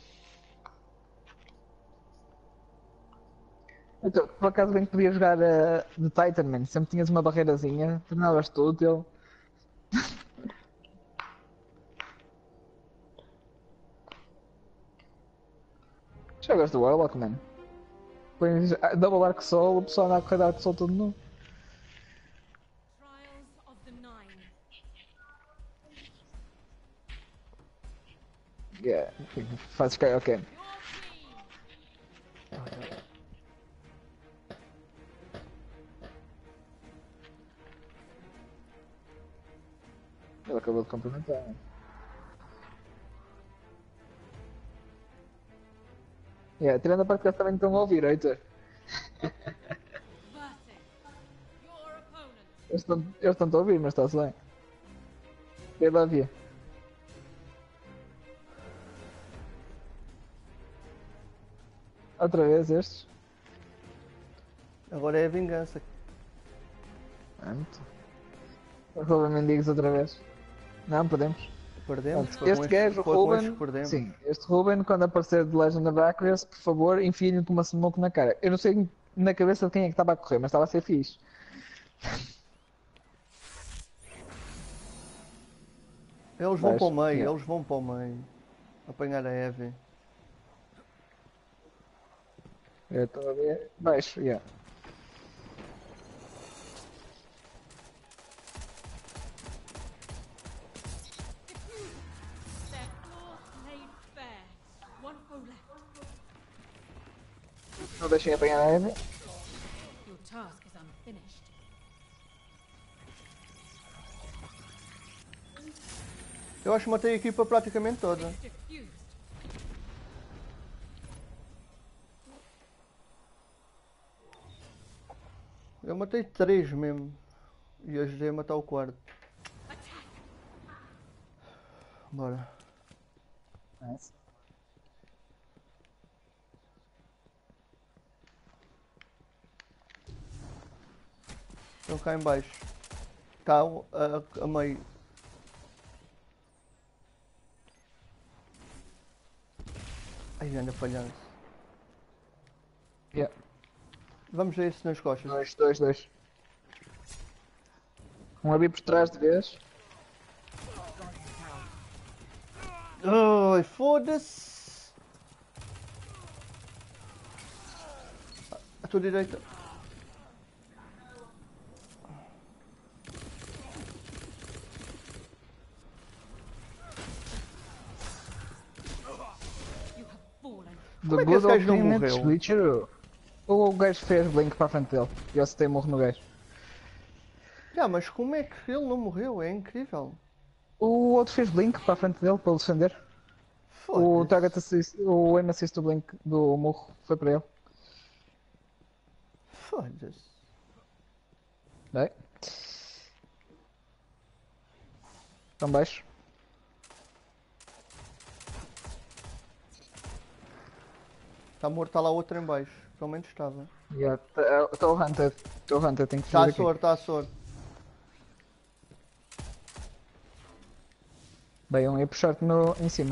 Então, por acaso bem que podia jogar uh, de Titan, man. Sempre tinhas uma barreirazinha, tornavas-te útil. Jogas do Warlock, man. Pões ah, Double Arc Soul, o pessoal anda a correr de Arc Soul todo nu. Trials of the Nine. Yeah, fazes cair, ok. Your team. Ele acabou de cumprimentar. Yeah, tirando a parte que eles também estão a ouvir, Heitor. Versus. Your opponent. Eles estão, eles estão a ouvir, mas está-se bem. Eu lá via. Outra vez estes. Agora é a vingança. Pronto. Ruben Mendigos outra vez. Não, podemos. Perdemos. Pronto, este gajo, foi com Ruben, estes que perdemos. sim, este Ruben, quando aparecer de Legend of Arceus, por favor, enfie-lhe com uma smoke na cara. Eu não sei na cabeça de quem é que estava a correr, mas estava a ser fixe. Eles vão Baixo, para o meio, yeah. eles vão para o meio. Apanhar a Eve. Eu estou a ver. Baixo, yeah. Their claws laid bare. One foe left. Não deixem apanhar a Eve. Your task is unfinished. Eu acho que matei a equipa praticamente toda. Diffused. Eu matei três mesmo. E ajudei a matar o quarto. Attack. Bora. Nice. Estão cá em baixo. Cá a, a, a meio. Ai, anda falhando. Yeah. Vamos ver isso nas costas. Dois, dois, dois. Um ali por trás de vez. Ai, foda-se! À tua direita. You have fallen. The Como é que esse good gajo não ultimate morreu? switcher. O gajo fez blink para a frente dele. E eu acertei morro no gajo. Já, mas como é que ele não morreu? É incrível. O outro fez blink para a frente dele para ele defender. O Foda-se. target assist, o aim assist do blink do morro foi para ele. Foda-se. Bem. Estão baixo. Está morto, está lá outro em baixo. Pelo menos estava. Yeah, Estou o Hunter. Estou o Hunter, tenho que Está fugir a aqui. sor, está a sor. Bem, um ia puxar-te no, em cima.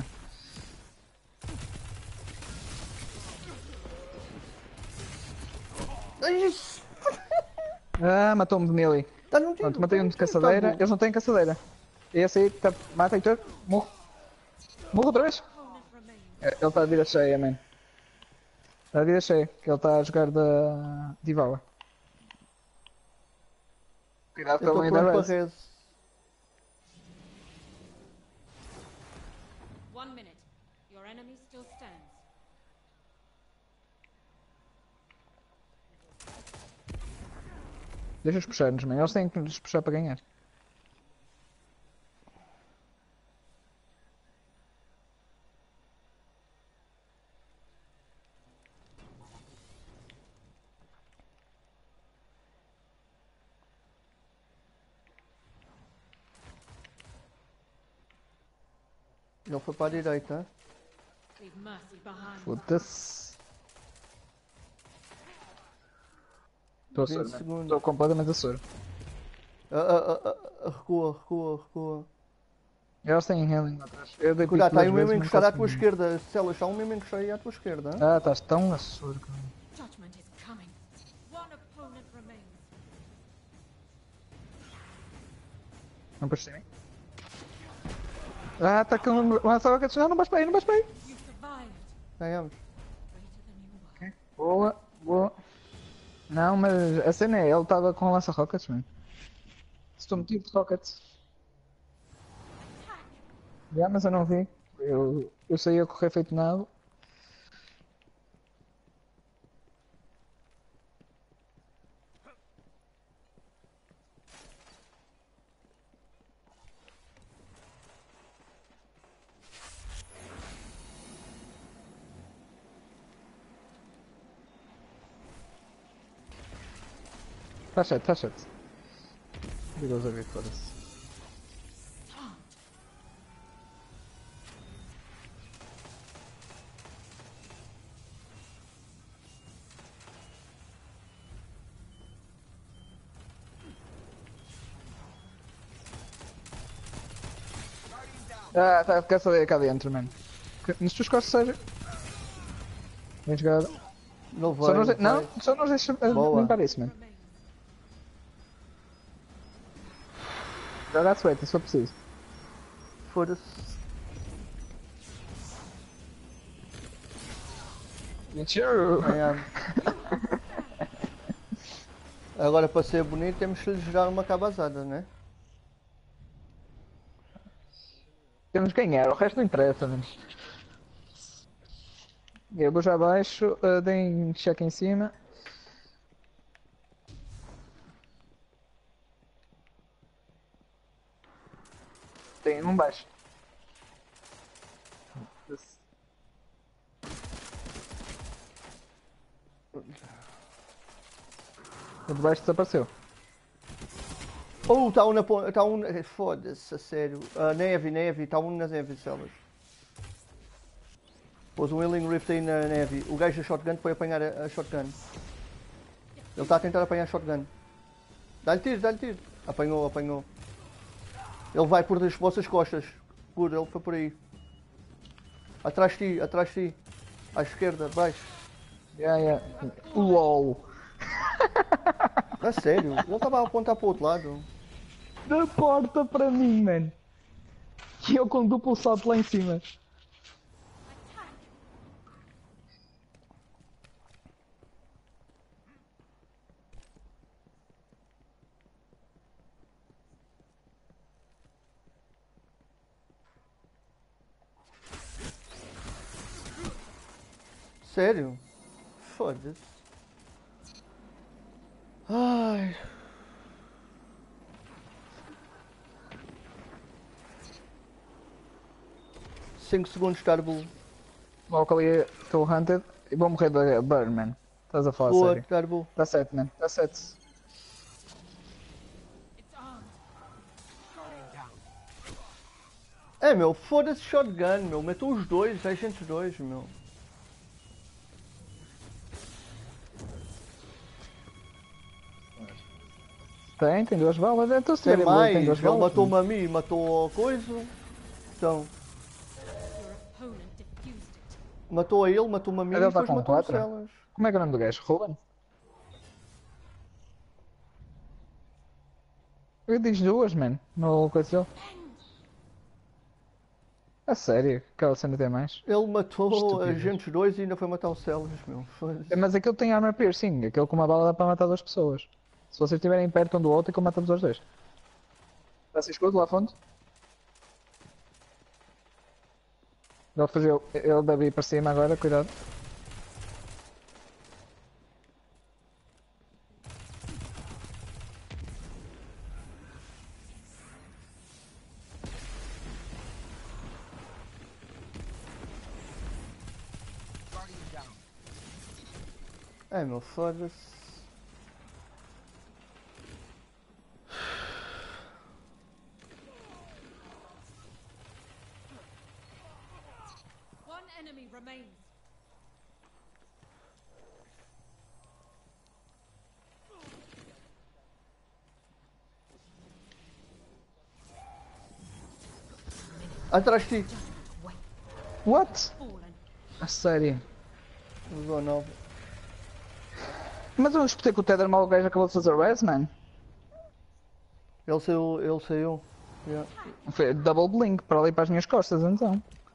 Ai, Ah, matou-me de melee. está num tiro. Pronto, matei um de Tá caçadeira. bom. Eles não têm caçadeira. Esse aí, tá... mata Heitor. Morro. Morro outra vez. Opponent remains. É, ele está a vida cheia, man. Está a vida cheia, que ele está a jogar da Divala. Cuidado Eu com ele estou não ir pronto da para res. res. One minute. Your enemy still stands. Deixa-os puxar-nos, man. Eles têm que nos puxar para ganhar. Ele foi para a direita. Leave mercy behind. Foda-se. Estou a vinte soro, man. segundos. Estou completamente a soro. Ah, ah, ah, ah, recua, recua, recua. Eles têm healing atrás. Eu dei Cuidado, pico está aí duas um vezes, mesmo não encostado à tua consegui. esquerda. Celas, está um mesmo encostado aí à tua esquerda. Hein? Ah, estás tão a surdo. Judgment is coming. One opponent remains. Não puxes em mim. Ah, está com lança rockets. Não, não vais para aí, não vais para aí. You survived. Ganhamos. Greater than you were. Ok. Boa, boa. Não, mas a cena é, ele estava com lança rockets, mano. Estou metido de rockets. Já, mas eu não vi. Eu, eu saí a correr feito nada. Tá chato, tá chato. Digo-os a ver, foda-se. Ah, tá, quer saber cá dentro, mano. Que- Nos teus costas seja. Bem jogado. Não Só vai, nos de... não Não, vai. só nos deixa uh, Boa. limpar isso, mano. Remains. Joga a sweat, se for preciso. Foda-se. Mentira. Ganhamos. Agora para ser bonito temos que lhe gerar uma cabazada, né? Temos que ganhar, o resto não interessa, mano. Eu vou já abaixo, uh, deem check em cima. Tem um baixo. O de baixo desapareceu. Oh, está um na ponta. Está um. na- Foda-se, a sério. Uh, neve, neve. Está um nas neve, Celas. Pôs um Healing Rift aí na neve. O gajo da shotgun foi apanhar a, a shotgun. Ele está a tentar apanhar a shotgun. Dá-lhe tiro, dá-lhe tiro. Apanhou, apanhou. Ele vai por as vossas costas. Por, ele foi por aí. Atrás de ti, atrás de ti. À esquerda, baixo. Yeah, yeah. LOL. A sério, ele estava a apontar para o outro lado. Da porta para mim, man. E eu com duplo salto lá em cima. Sério? Foda-se. Ai. cinco segundos, Tarbull. Logo ali estou hunted e vou morrer da burn, man. Estás a falar Boa, sério. Tarbull. Está sete, man. Está sete. It's armed. É, meu, foda-se shotgun, meu. Metam os dois, a gente os dois, meu. Tem, tem duas balas. Então se Tem tiver boa, mais, tem duas ele balas. matou-me a mim, matou a coisa. Então, Your opponent diffused it. matou a ele, matou-me a mim Ele e tá depois com matou o quatro? Celas. Como é que é o nome do gajo? Ruben? Eu disse duas, man. No coisa dele. A sério? Aquela cena tem mais? Ele matou a Estupidez. gente dois e ainda foi matar o Celas, meu. Foda-se. É, mas aquele tem armor piercing. Aquele com uma bala dá para matar duas pessoas. Se vocês estiverem perto um do outro, é que eu matamos os dois. Está sem escudo lá à fonte? Ele fugiu. Ele deve ir para cima agora, cuidado. Guardian down. É, meu, foda-se. One enemy remains. Atrás de ti. What? Fallen. A sério? Usou nove. Mas eu espetei que o Tether mal o gajo acabou de fazer res, man. Ele saiu. Ele saiu. Yeah. Foi double blink para ali para as minhas costas então.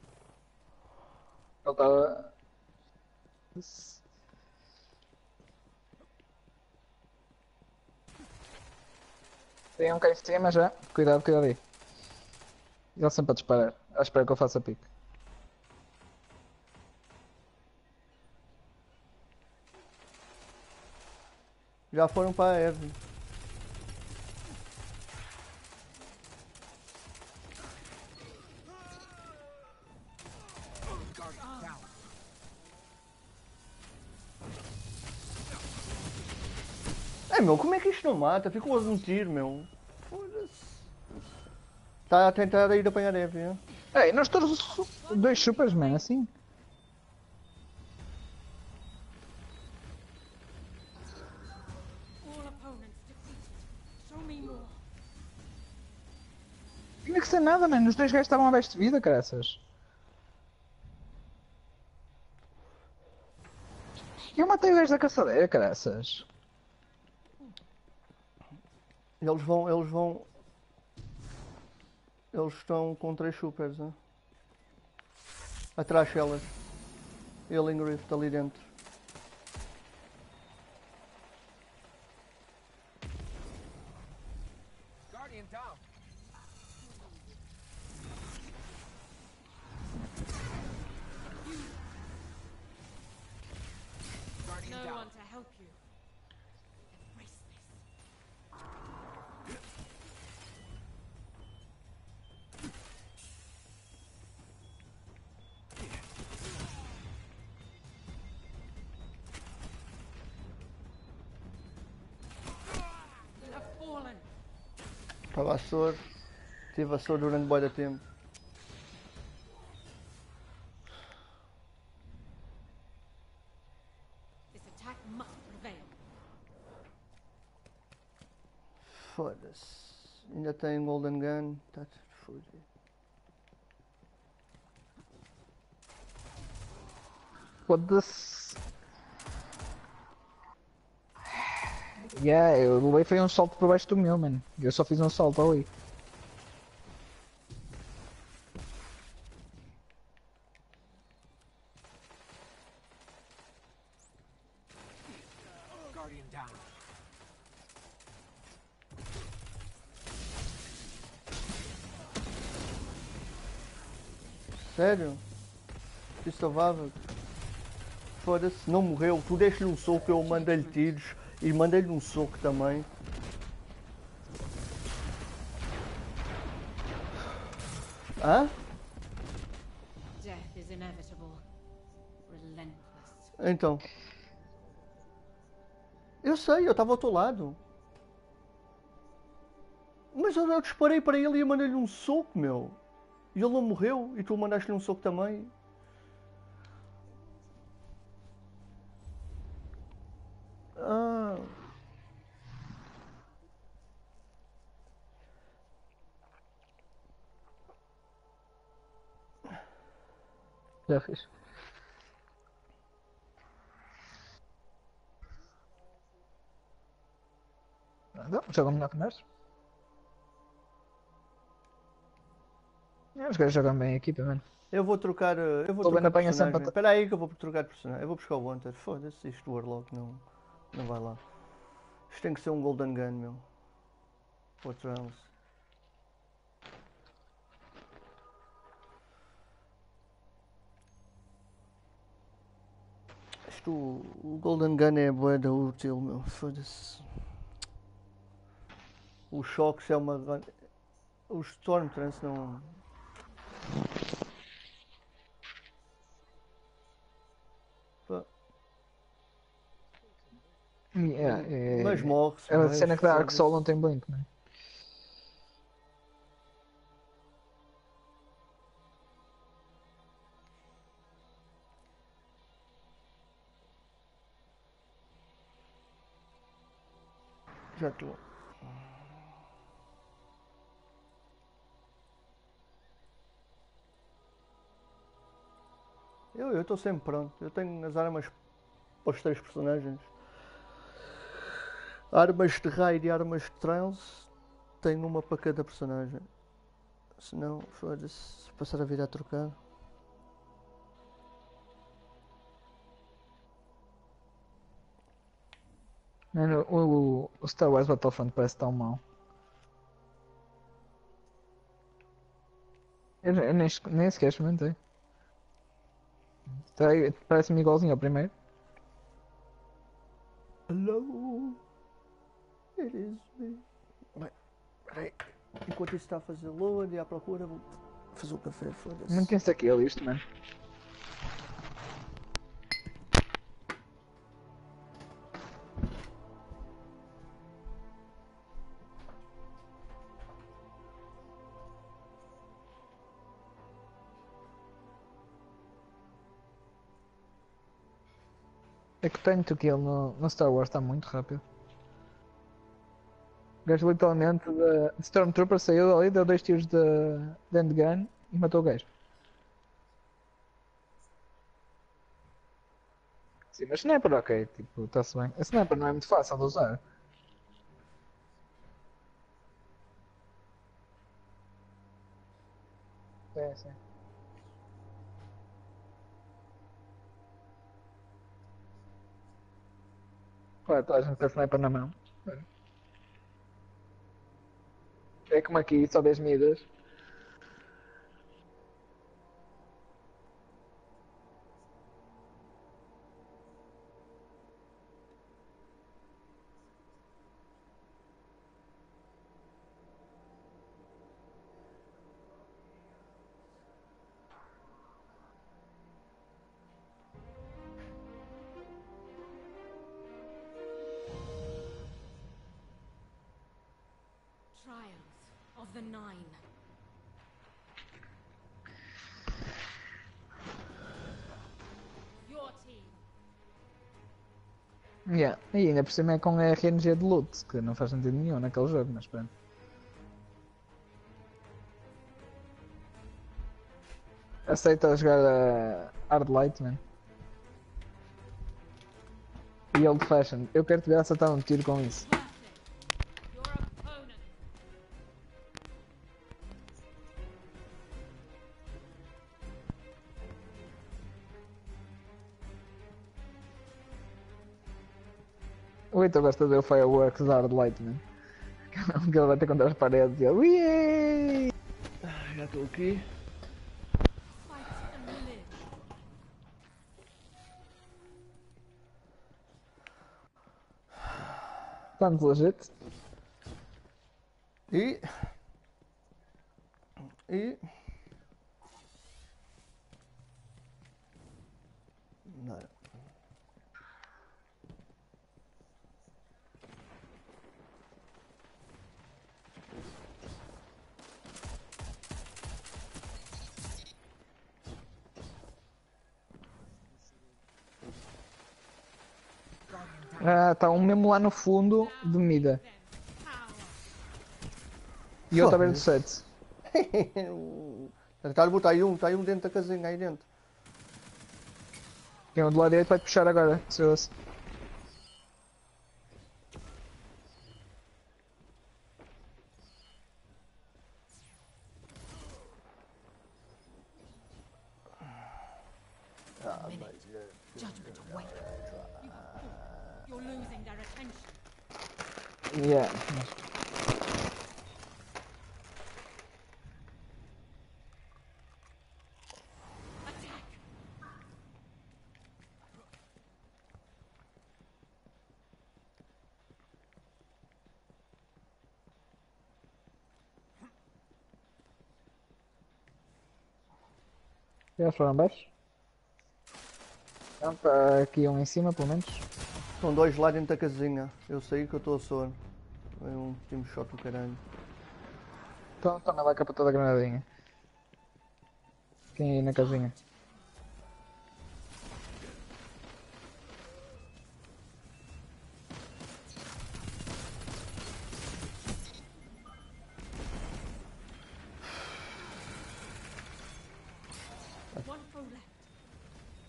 Ele estava. Tem um cá em cima já. Cuidado, cuidado aí. Ele sempre a disparar. À espera que eu faça pique. Já foram para a Eve. Guardian down. É meu, como é que isto não mata? Ficou a um tiro, meu. Foda-se. Está a tentar ir apanhar a Eve, é? Ei, nós todos su- dois supers, man, assim. All opponents defeated. Show me more. Tinha que ser nada, man. Os dois gajos estavam abaixo de vida, caraças. Eu matei o gajo da caçadeira, caraças. Eles vão. Eles vão. Eles estão com três supers, né? Atrás delas. Healing Rift ali dentro. Guardian down. Guardian No down. one to help you. Embrace this. You have fallen. Estava a sor. Tive a sor durante bué de tempo. This attack must prevail. Foda-se. Ainda tem Golden Gun. Tá fudido. Foda-se. Yeah, eu levei foi um salto por baixo do meu, mano. Eu só fiz um salto ali. Guardian down. Sério? Isso salvava? Foda-se, não morreu. Tu deste-lhe um soco, eu mandei-lhe tiros e mandei-lhe um soco também. Hã? Death is inevitable. Relentless. Então. Eu sei, eu estava ao teu lado. Mas eu, eu disparei para ele e mandei-lhe um soco, meu. E ele não morreu e tu mandaste-lhe um soco também. Ah. Já fiz. Não, jogam melhor que nós. É, os gajos jogam bem a equipa, mano. Eu vou trocar. eh, Eu vou Tô vendo trocar apanha personagem. sempre a- Espera aí que eu vou trocar de personagem. Eu vou buscar o Hunter. Foda-se, isto do Warlock não, não vai lá. Isto tem que ser um Golden Gun, meu. What else? Isto, o Golden Gun é bué da útil, meu. Foda-se. O Shocks é uma. gun- Os Storm Trance não. Pá, Yeah, é... Mas morre-se, A mas cena que dá Arc foda-se. Soul não tem blink, mano. Já estou. Eu estou sempre pronto. Eu tenho as armas para os três personagens. Armas de raid e armas de trance. Tenho uma para cada personagem. Senão, foda-se, passar a vida a trocar. Mano, o, o Star Wars Battlefront parece tão mau. Eu, eu nem, nem sequer experimentei. Tá aí, parece-me igualzinho ao primeiro. Hello, it is me. Bem, peraí. Enquanto isso está a fazer load e à procura, vou fazer o café, foda-se. Não tem aquilo isto, mano. É que o time to kill no, no Star Wars está muito rápido. O gajo literalmente de, de Stormtrooper saiu dali, deu dois tiros de, de handgun e matou o gajo. Sim, mas sniper ok, tipo, está-se bem. A sniper não é muito fácil de usar. Sim, sim. Claro, toda a gente tem sniper na mão. É como aqui, só vês midas. Trials of the Nine. Your team. Yeah. E ainda por cima é com a R N G de loot, que não faz sentido nenhum naquele jogo, mas pronto. Aceita jogar a Hard Light, man. E Old Fashioned. Eu quero te ver acertar um tiro com isso. Versus your opponent. O Heitor gosta de ver o Fireworks da Hard Light, man. Que ele vai ter contra as paredes e ele. Uiê! Já estou aqui. Fight and live. Sounds legit. E. E. Nada. Ah, tá um mesmo lá no fundo de mida. Them power. E outro a ver de Foda-se. sete. Está botar aí um, está aí um dentro da casinha, aí dentro. Quem é o do lado direito vai puxar agora, se eu. Judgment away. You, you're losing their attention. Yeah. Attack. Já foram abaixo? Não, tá aqui um em cima, pelo menos. Estão dois lá dentro da casinha. Eu sei que eu estou a sono. É um time shot do caralho. Então, toma lá cá para toda a granadinha. Quem é aí na casinha? One foe left.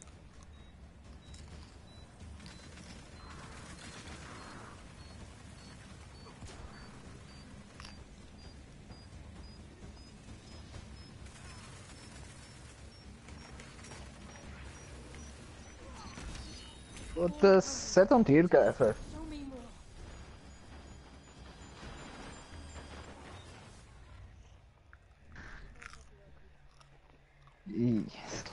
Puta, seta um tiro, cara. Show me more. Ih.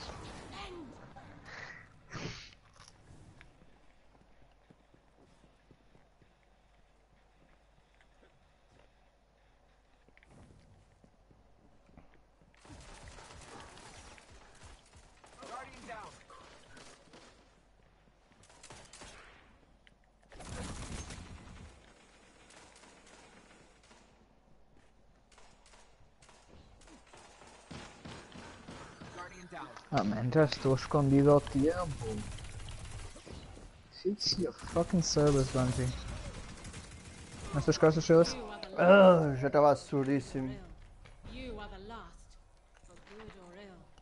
Guardian down. Guardian down. Ah, man, já estou escondido ao tempo. Fix your fucking service, Bungie. Nas tuas costas, Silas? You are the last Ah, já estava assurdíssimo. for ill. You are the last, for good or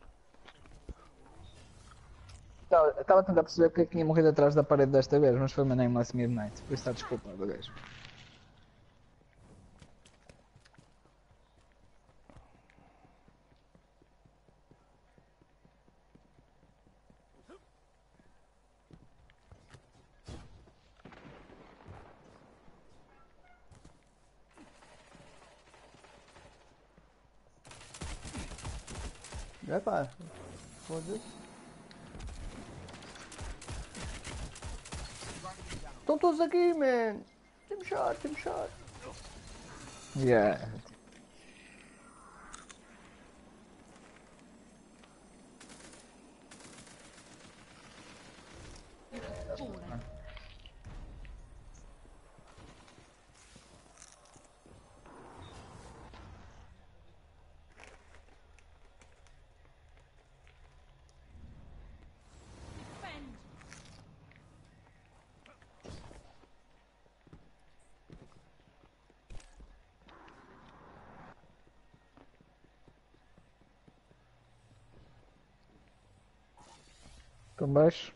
ill. Estava a tentar perceber porque é que tinha morrido atrás da parede desta vez, mas foi meu name last midnight. Por isso está desculpado, gajo. É pá. Foda-se. Estão todos aqui, man. Team shot, team shot. Yeah. Fallen. Defend. Estão baixo.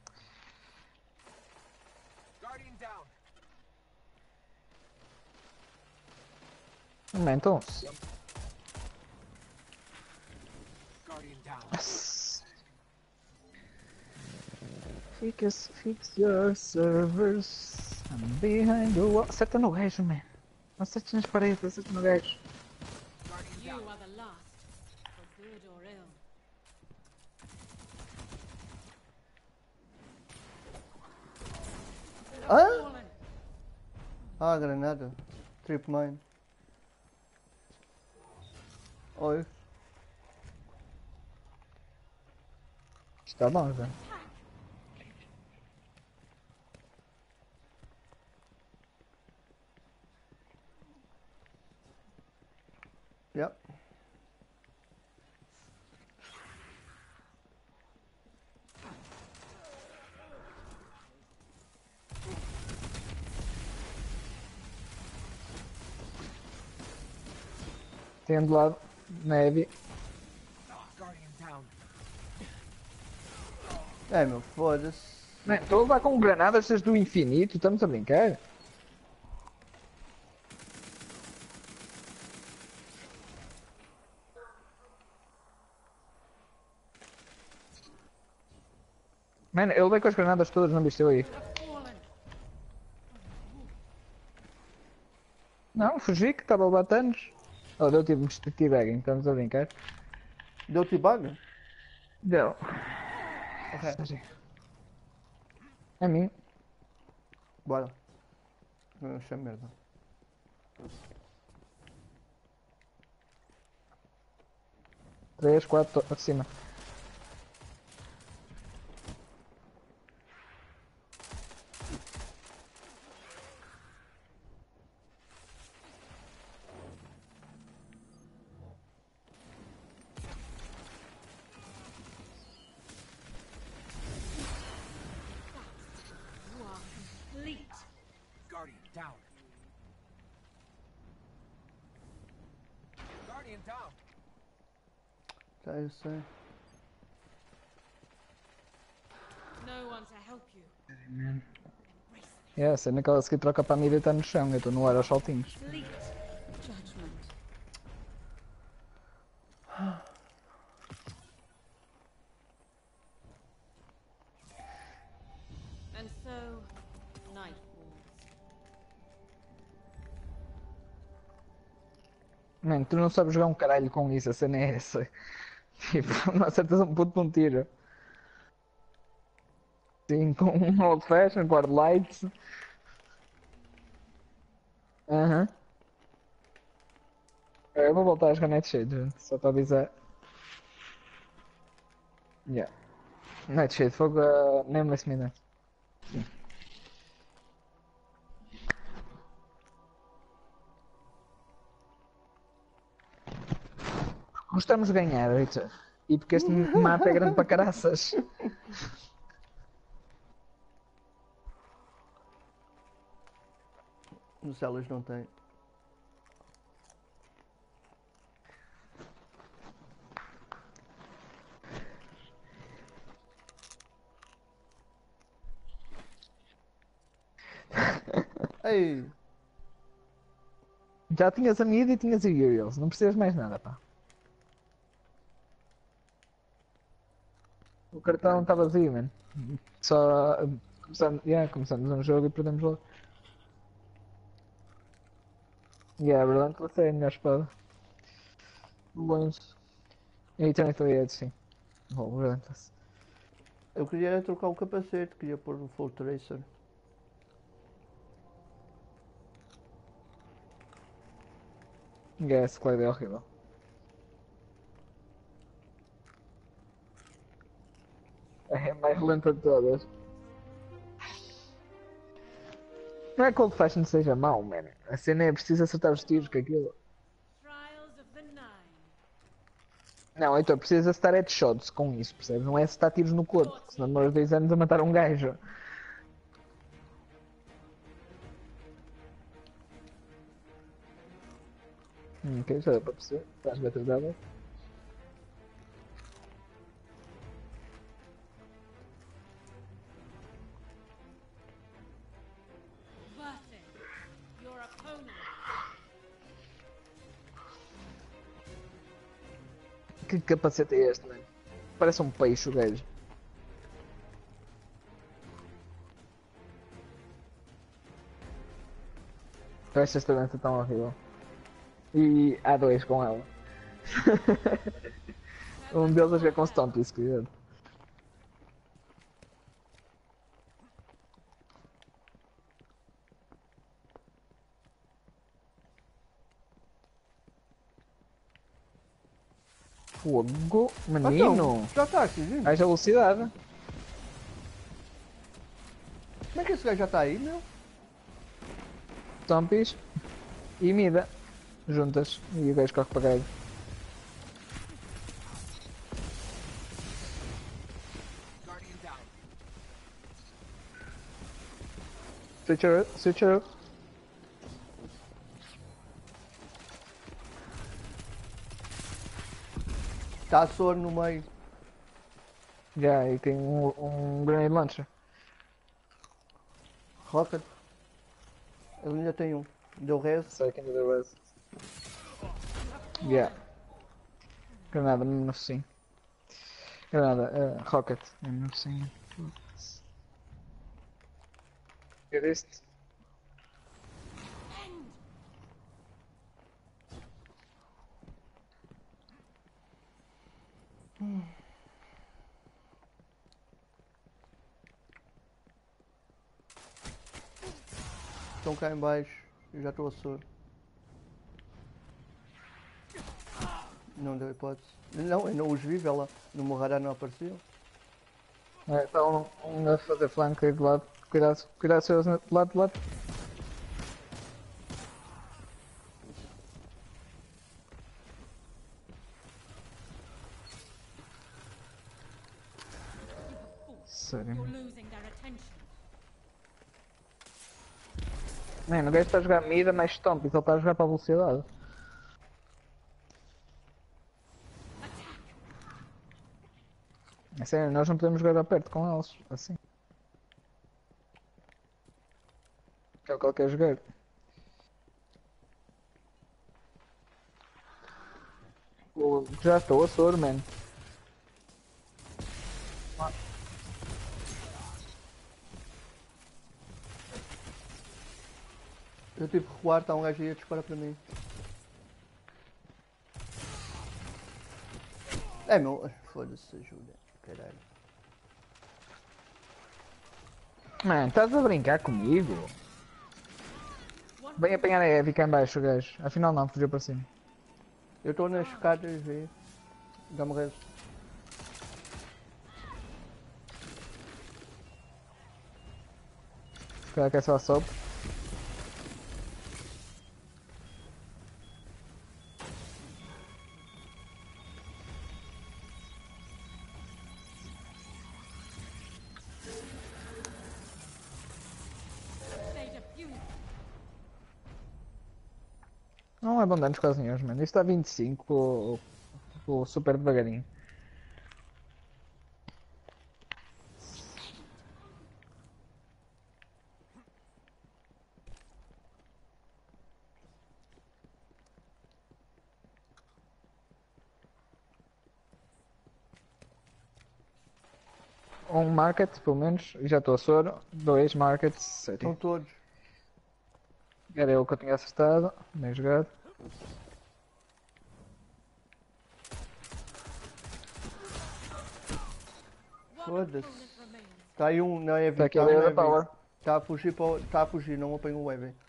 Guardian down. Man, então. Guardian down. Fix, fix your servers. I'm behind the wall. Acerta no gajo, man. Não acertes nas paredes, acerta no gajo. Guardian You down. are the last, for good or ill. Hã? Fallen. Ah, granada. Trip mine. Oi. Está bom, já. Yep. Tem do lado. Neve. Guardian down. É, meu, foda-se. Man, estou a levar com granadas desde o infinito. Estamos a brincar? Mano, eu levei com as granadas todas, não viste eu aí? Fallen. Não, fugi que estava a levar tanos. Oh, deu tipo de teabagging, estamos a brincar? Deu T-bag? Deu. Ok. É mim. Bora. Não achei merda. três, quatro, acima. You are complete. Guardian down. Guardian down. Já eu sei. No one to help you. É, a cena que ela se troca para a mira e está no chão. Eu estou no ar aos saltinhos. Complete judgment. Mano, tu não sabes jogar um caralho com isso, a cena é essa. Tipo, não acertas um puto com um tiro. Sim, com um old fashion, guard lights. Aham. Eu vou voltar a jogar Nightshade, gente, só para avisar. Yeah. Nightshade, fogo a Nameless Midnight. Gostamos de ganhar, Richard. E porque este mapa é grande para caraças. Os elas não têm. Ei, Já tinhas a Mid e tinhas a Uriels, não precisas mais nada, pá. O cartão está vazio, mano. Só uh, começamos, yeah, começamos um jogo e perdemos logo. Yeah, Relentless é a melhor espada. Longe. E Eternity Edge, sim. Oh, Relentless. eu queria era trocar o capacete, queria pôr o Flow Tracer. Yeah, esse Clyde é horrível. É a mais lenta de todas. Não é que Old Fashion seja mau, mano. A cena é preciso acertar os tiros com aquilo. Trials of the Nine. Não, então precisa acertar headshots com isso, percebes? Não é acertar tiros no corpo, porque senão demoras dois anos a matar um gajo. Hum, ok, já dá para perceber. Estás bem atrasado. Burton. Your opponent. Que capacete é este, mano? Parece um peixe o gajo. Eu acho esta dança tão horrível. E há dois com ela. Um deles a jogar com Stomp, isso cuidado. Fogo, Ah, menino! então, já está aqui, gente. Haja velocidade. Como é que esse gajo já está aí, meu? Stompies e Mida. Juntas. E o gajo corre para gajo. Guardian down. Switcher, switcher. Está a Sor no meio. Já, e tem um, um grenade launcher. Rocket. Ele ainda tem um. Deu res. Sei quem deu res. Yeah. Granada, mesmo assim. Granada, uh, rocket, mesmo assim. Eu disse. Estão cá em baixo. Eu já estou a Sor. Não deu hipótese. Não, eu não os vi, vê lá. No meu radar não apareceu. É, está um, um a fazer flanco aí de lado. Cuidado, cuidado, seus de lado, de lado. Sério, You're mano. losing their attention. Mano, o gajo está a jogar mira mais stomp, ele está a jogar para a velocidade. É sério, nós não podemos jogar perto com eles, assim. Que é o que ele quer jogar. O- Já estou a soro, mano. Eu tive que recuar, está um gajo aí a disparar para mim. É meu. Foda-se, ajuda. Caralho. Mano, estás a brincar comigo? Vem apanhar a Evi cá em baixo, gajo. Afinal não, fugiu para cima. Eu estou nas escadas, vê. Dá-me res. Se calhar quer só a sopa. Não é bom danos quase nenhum, mano. Isto está vinte e cinco com o super devagarinho. Um market, pelo menos, e já estou a soro. Dois markets, Estão sério. todos. Era eu que eu tinha acertado, bem jogado. Foda-se. Está aí um na Evi. Está aqui a Tá um Leia na da Evi. Power. Está a fugir para o... Está a fugir, não apanho o Evi.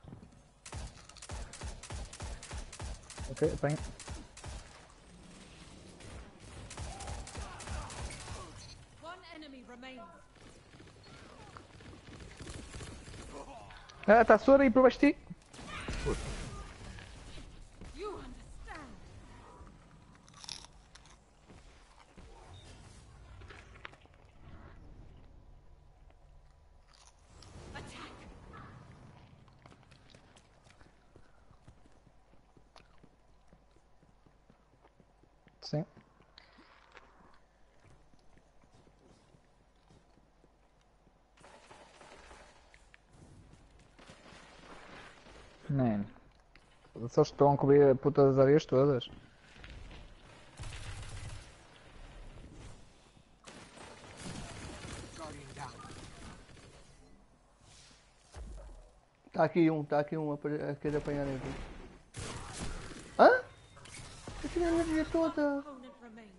Ok, apanho. One enemy remains. Ah, está a soro aí por baixo de ti. You understand. Attack. Sim. Man. Só estão a cobrir putas das áreas todas. Guardian down. Está aqui um, está aqui um a, a querer apanhar a Evi. Hã? Eu tirei a energia toda. Opponent remains.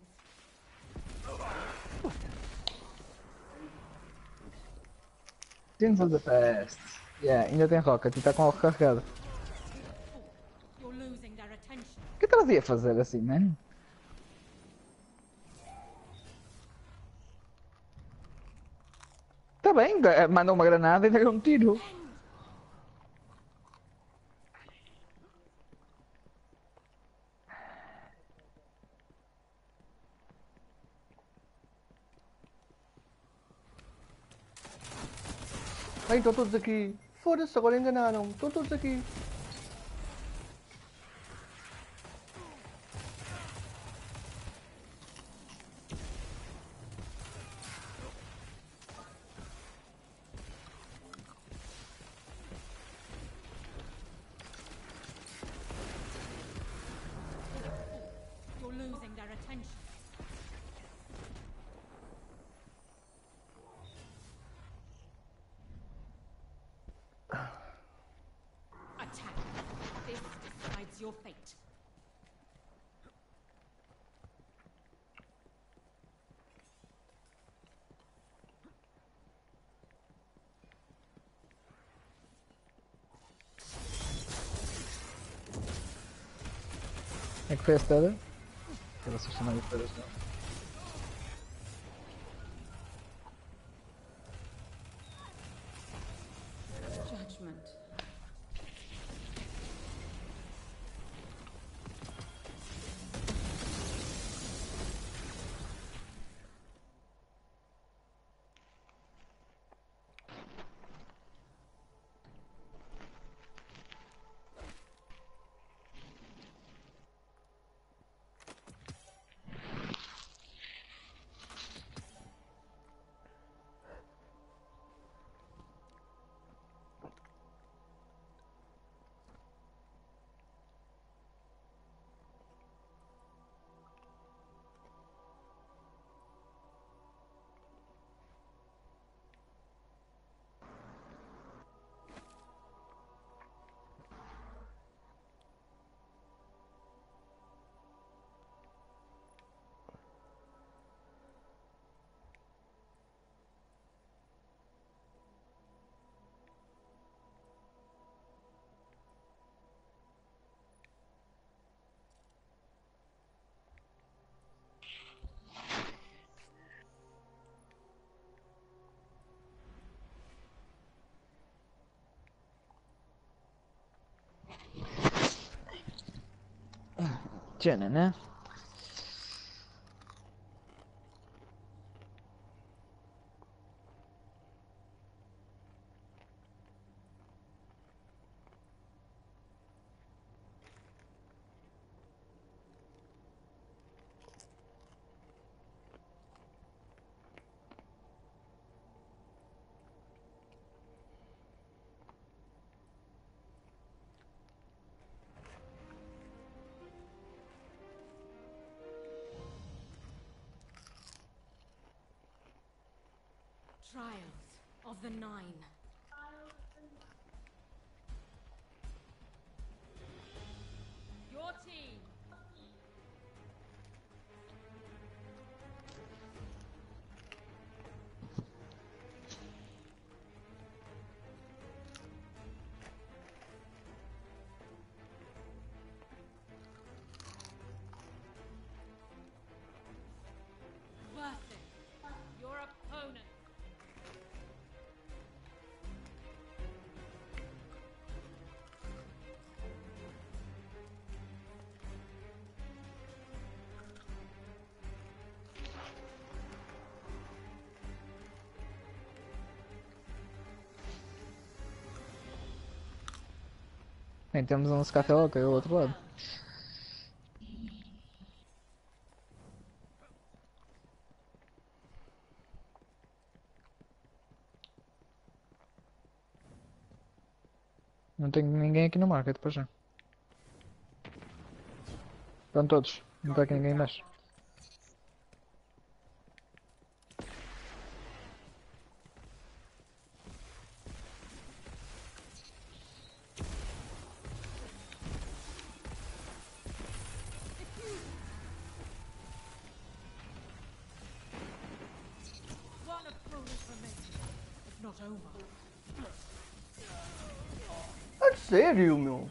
Sins of the past. Yeah, ainda tem rocket e está com o recarregado. You're losing their attention. O que estás aí a fazer assim, man? Tá bem, ga- manda uma granada e dá um tiro. Ai, estão todos aqui. Foda-se, agora enganaram. Estão todos aqui. You're losing their attention. Attack. This decides your fate. É que foi a estada? Aquela sistema de coisas não. Judgment. Jenna, né? Trials of the Nine. Your team. Versus your opponent. Bem, temos um Scatoloca aí do outro lado. Não tenho ninguém aqui no market para já. Estão todos. Não está aqui ninguém mais. One opponent remains. It's not over. É sério, meu?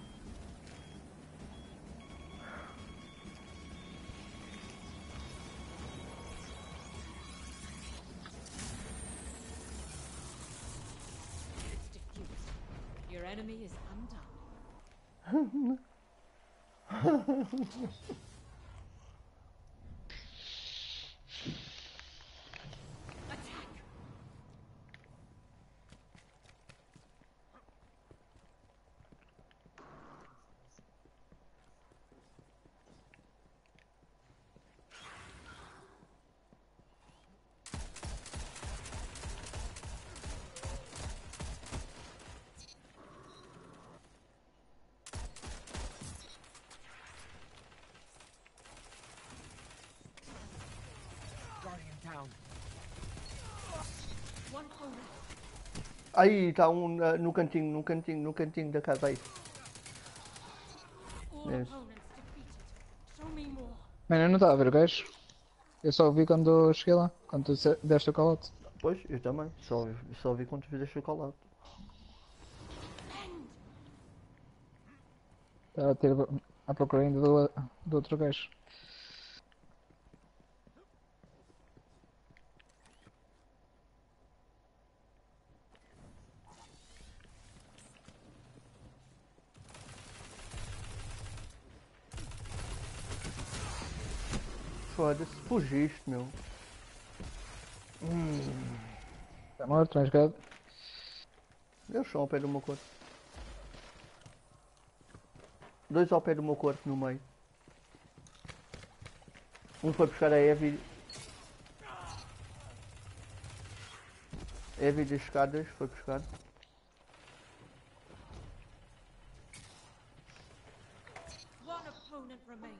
It's diffused. Your enemy is undone. Attack! Guardian down. One opponent. Aí, está um ah, no cantinho, no cantinho, no cantinho da casa aí. All Yes. opponents defeated. Show me more. Mano, eu não estava a ver o gajo. Eu só o vi quando eu cheguei lá. Quando tu se- deste o call-out. Pois, eu também. Só, só vi quando tu fizeste o call-out. Estava a ter à procura ainda do, do outro gajo. Foda-se, fugiste, meu. Hum, Está morto, mais jogado. eles são ao pé do meu corpo. Dois ao pé do meu corpo no meio. Um foi buscar a Evie. Evie das escadas foi buscar. One opponent remains.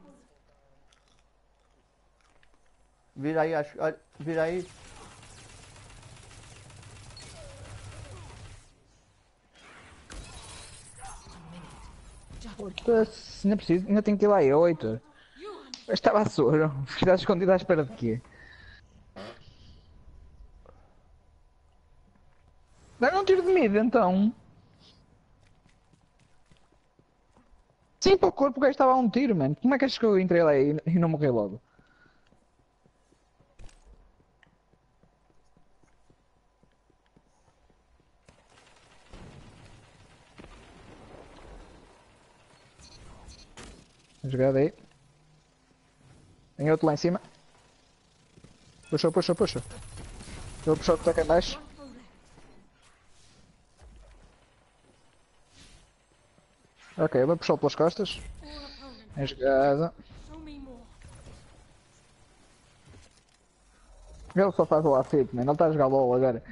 Vira aí, acho. Olha, vira aí. Puta-se, ainda preciso, ainda tenho que ir lá eu, oito. You and Eu estava a soro. Estava escondido à espera de quê? Dá um tiro de mid então. Sim, para o corpo o gajo estava a um tiro, mano. Como é que achas que eu entrei lá e, e não morri logo? Jogada aí. Tem outro lá em cima. Puxa, puxa, puxa. Vou puxar o que está cá em baixo. One foe left. Ok, vou puxar pelas costas. All opponents. É jogada. Show me more. Ele só faz o afito, mano. Ele está a jogar LOL agora.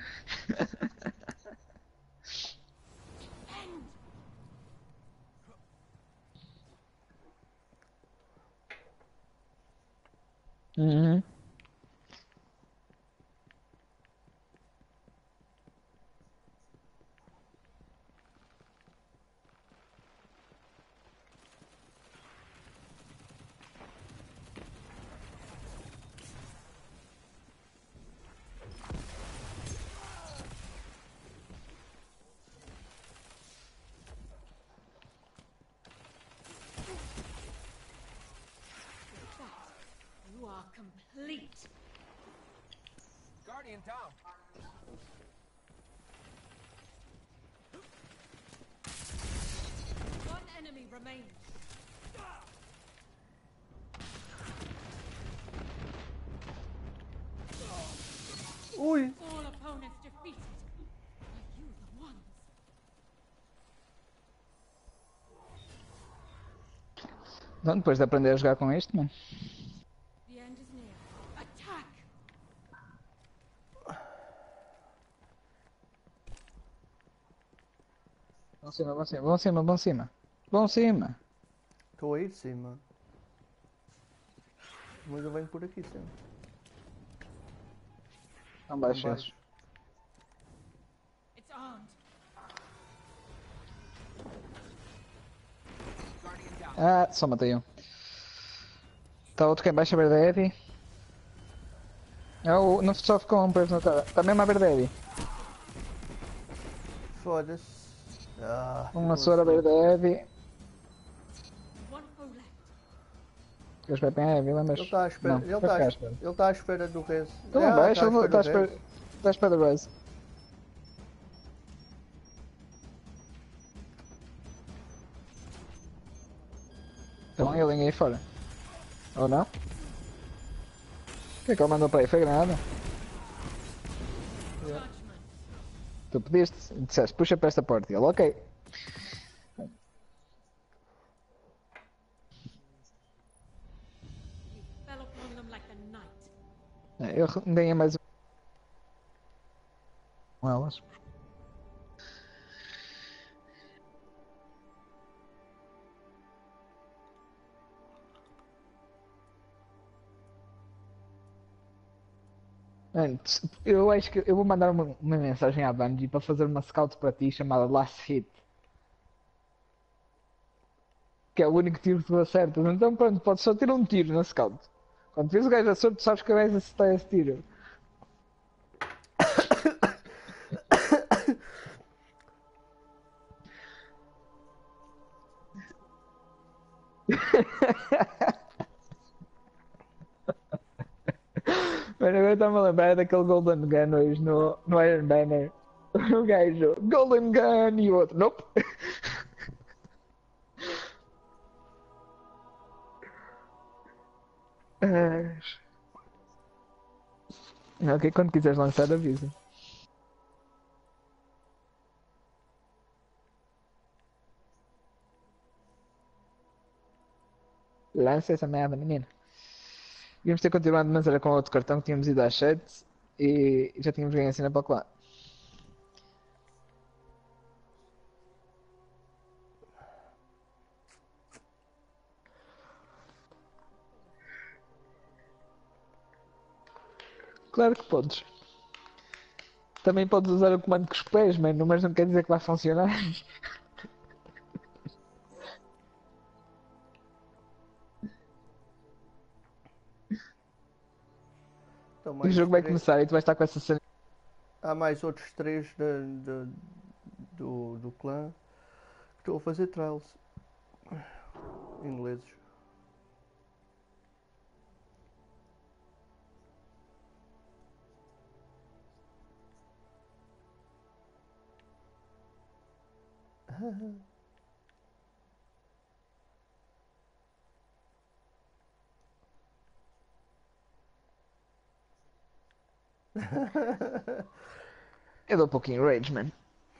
End. Uhum. You are complete. Guardian down. One enemy remains. Ui! All opponents defeated. Are you the ones? Então, depois de aprender a jogar com isto, mano. The end is near. Attack! Vão cima, vão cima, vão cima, vão cima. Vão cima. Estou aí de cima. Mas eu venho por aqui sempre. Estão baixos. Baixo. It's armed. Guardian down. Ah, só matei um. Está outro cá em baixo a ver da Eddie. É o. Não só ficou um preso na cara. Está mesmo a ver da Eddie. Foda-se. Ah, Uma sora a ver da Eddie. One foe left. Eles vai para a Eddie, lembras? Ele está à espera. Não, Ele vai está ficar à à espera. ele tá à espera do res. Então lá Ah, baixo, ele está à do espera. res. Está à espera do Rise. Então ele aí fora. Ou não? O que é que ele mandou para aí? Foi granada? Judgment. Tu pediste, disseste, puxa para esta porta. E ele, ok. You fell upon them like a knight. Eu ganhei mais um. Com elas. Antes, eu acho que eu vou mandar uma, uma mensagem à Bungie para fazer uma scout para ti chamada Last Hit. Que é o único tiro que tu acertas. Então pronto, podes só ter um tiro na scout. Quando vês o gajo a sorte, tu sabes que vais acertar esse tiro. Mano, agora está-me a lembrar daquele Golden Gun hoje no, no Iron Banner. O gajo, Golden Gun e o outro, nope. Ah, ok, quando quiseres lançar, avisa. Lança essa merda, menino. Devíamos ter continuado, mas era com outro cartão que tínhamos ido às sete e já tínhamos ganho a cena para lá. Claro que podes. Também podes usar o comando com os pés, mano, mas não quer dizer que vai funcionar. Então, O mais jogo vai três- começar e tu vais estar com essa cena. Há mais outros três da- da- do, do clã que estão a fazer trials. Ingleses. Eu dou um pouquinho rage, man.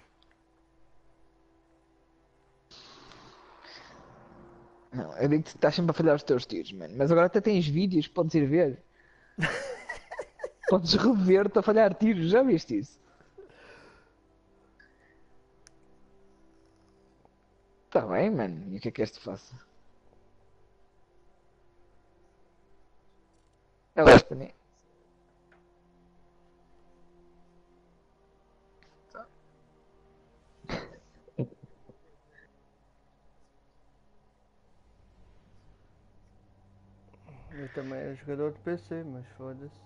Não, eu digo que estás sempre a falhar os teus tiros, mano. Mas agora até tens vídeos que podes ir ver. Podes rever-te a falhar tiros, já viste isso? Tá bem, mano. E o que é que este faça? É o Stephanie. Eu também era jogador de P C, mas foda-se.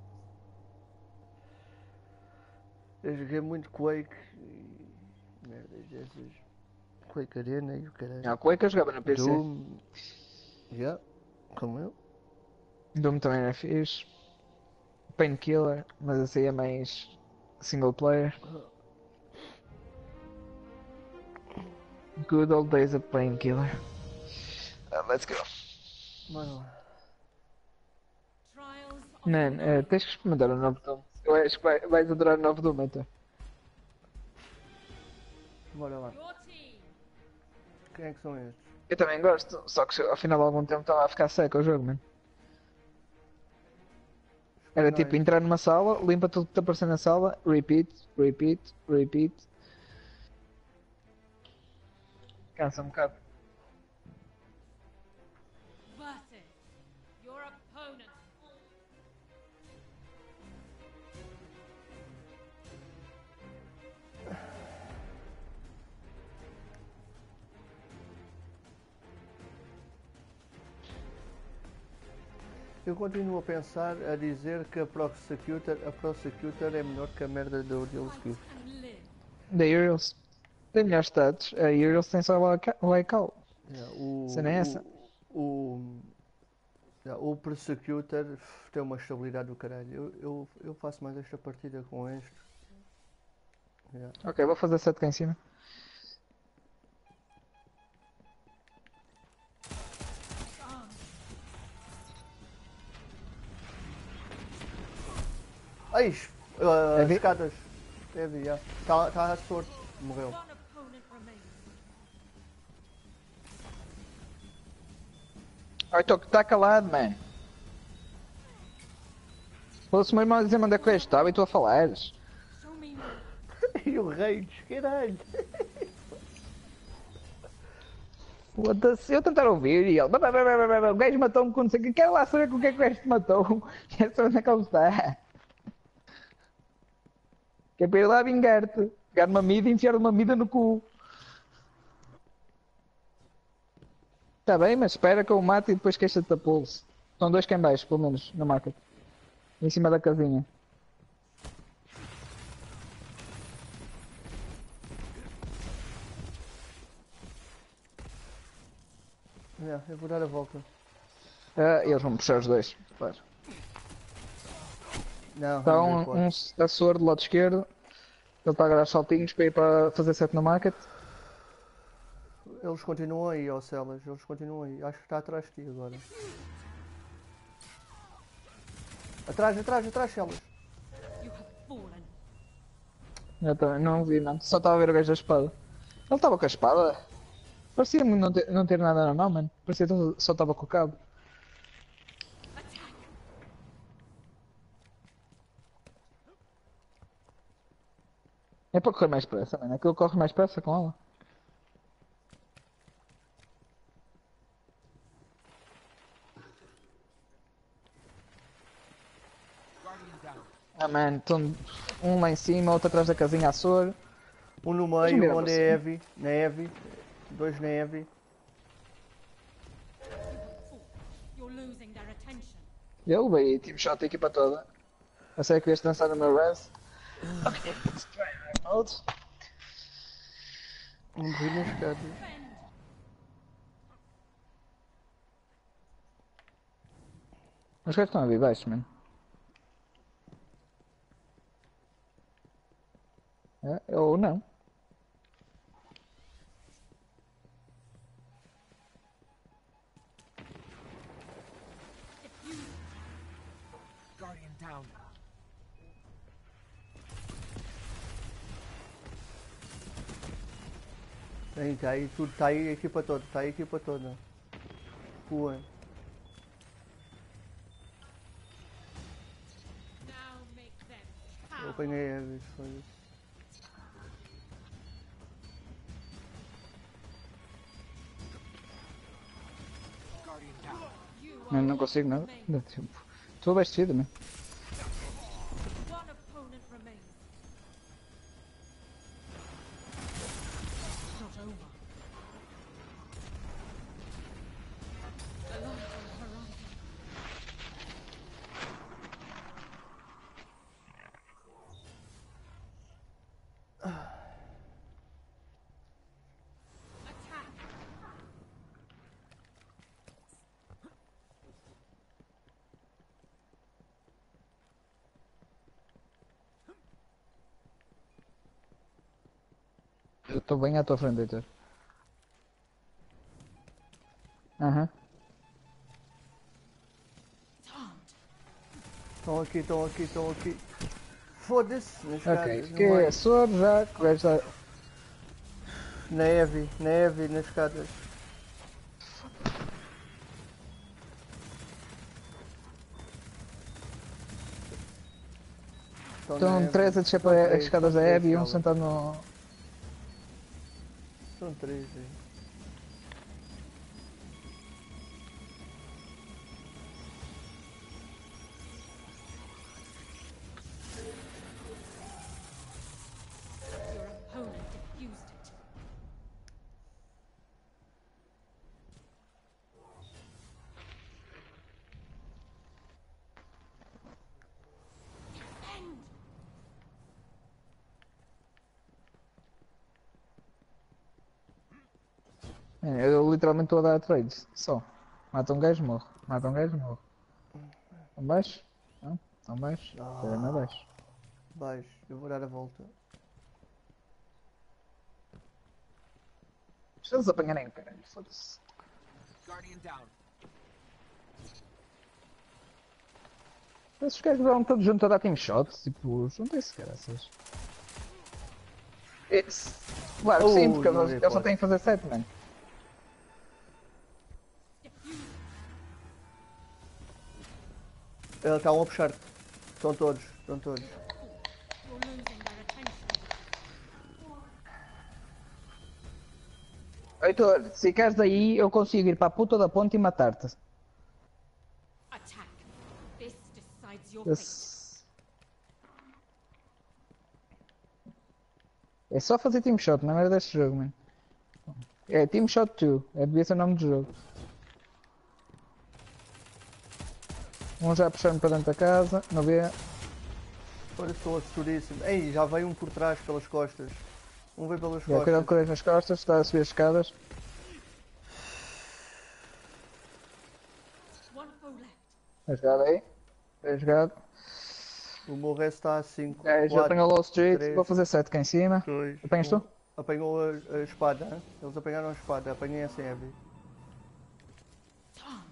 Eu joguei muito Quake e. Merda, Jesus. Quake Arena e o caralho. Não, como é que eu jogava no P C? Doom. Yeah, como eu. Doom também era fixe. Painkiller, mas esse aí é mais single player. Good old days of Painkiller. Uh, let's go. Mano lá. Trials of Man, eh, tens que experimentar o novo Doom. Eu acho que vai, vais adorar o novo Doom, então. Bora lá. your team. Quem é que são estes? Eu também gosto, só que ao final de algum tempo estava a ficar seco o jogo, man. Era tipo Nice. entrar numa sala, limpa tudo que está aparecendo na sala, repeat, repeat, repeat. Cansa um bocado. Versus your opponent. Eu continuo a pensar, a dizer que a Prosecutor, a Prosecutor é melhor que a merda do Deal Skill. And live. Da Heroes. Tem melhores stats, a Heroes tem só o Lakeout. Yeah, o, Cena é essa. O, o, yeah, o Persecutor f- tem uma estabilidade do caralho. Eu, eu, eu faço mais esta partida com este. Yeah. Ok, vou fazer set cá em cima. Ai, es- ah, Heavy? escadas. Heavy, já. Está tá a sorte. Morreu. One opponent remains. Ai, tô, tá calado, man. Fosse meu irmão a dizer onde é que eu estava e tu a falares. Show me more. E o Rage, caralho. Foda-se, eu tentar ouvir e ele. "Bah, bah, bah, bah, bah, bah, O gajo matou-me com não sei o que. Quero lá saber com o que é que o gajo te matou. Quero saber onde é que ele está. Que é para ir lá vingar-te. Pegar uma mida e enfiar uma mida no cu. Tá bem, mas espera que eu o mate e depois queixa-te da pulse. São dois cá em baixo, pelo menos, na market. Em cima da casinha. Yeah, eu vou dar a volta. Ah, eles vão puxar os dois. Claro. Não, Está não um, pode. um assessor do lado esquerdo. Ele está a agarrar saltinhos para ir para fazer set na market. Eles continuam aí, ó Celas. Eles continuam aí. Acho que está atrás de ti agora. Atrás, atrás, atrás, Celas. You have fallen. Eu também não vi, não. Só estava a ver o gajo da espada. Ele estava com a espada? Parecia-me não ter, não ter nada na mão, mano. Parecia que ele só estava com o cabo. Attack. É para correr mais pressa, mano. Aquilo corre mais pressa com ela. Guardian down. Ah, mano. Estão um lá em cima, outro atrás da casinha Açor. Um no Deixa-me meio, ver onde você. é heavy. Na heavy. Dois na heavy. You have fought. You're losing their attention. Eu levei team shot a equipa toda. Eu sei que ias dançar no meu res. Ok, let's try hard mode. Um morri na escada. Defend. Os gajos estão a vir baixo, mano. É, ou não. Diffuse. Guardian down. Tem, tá aí tudo, tá aí a equipa toda, tá aí a equipa toda. Fuem. Now make them Eu cower. apanhei a vez, foi isso. Guardian down. You Não, are não all consigo that nada. remains. Ainda, tipo, estou abastecido, né? One opponent remains. Not over. A light on the horizon. Attack! Eu estou bem à tua frente, Heitor. Aham. Taunt! Estão aqui, estão aqui, estão aqui. Foda-se, nas Ok, escadas, não fiquei vai. a soro já, que o gajo está... Neve, neve nas escadas. Estão Estão neve. três a descer Estão para as três, escadas da estão três, Abby e um Alex. sentado no... São três aí. Your opponent diffused it. End! É, eu literalmente estou a dar trades, só. Mata um gajo, morro. Mata um gajo, morro. Estão baixo? Não? Estão baixo? Espera-me abaixo. Baixo, eu vou dar a volta. Estamos a apanhar nem caralho, foda-se. Guardian down. Esses gajos vão todos juntos a dar team shots, tipo, juntem-se graças. Esse. Claro que sim, Oh, porque não eles, dei eles só hipótese. têm que fazer sete, mano. Eles estavam a puxar-te. Estão todos, estão todos. You're losing their attention. Heitor, se ficares daí, eu consigo ir para a puta da ponte e matar-te. Attack. This decides your fate. Esse- É só fazer team shot, não era deste jogo, mano. É Team Shot dois, é devia ser o nome do jogo. Um já puxando para dentro da casa, não vê. Olha, estou assuradíssimo. Ei, já veio um por trás, pelas costas. Um veio pelas Já, cuidado com costas. ele nas costas, está a subir as escadas. One foe left. É jogado aí. É jogado. O meu resto está a cinco. É, já tenho o low street, três, vou fazer sete cá em cima. dois, Apanhas um. tu? Apanhou a, a espada, hein? Eles apanharam a espada, apanhei essa heavy. Taunt.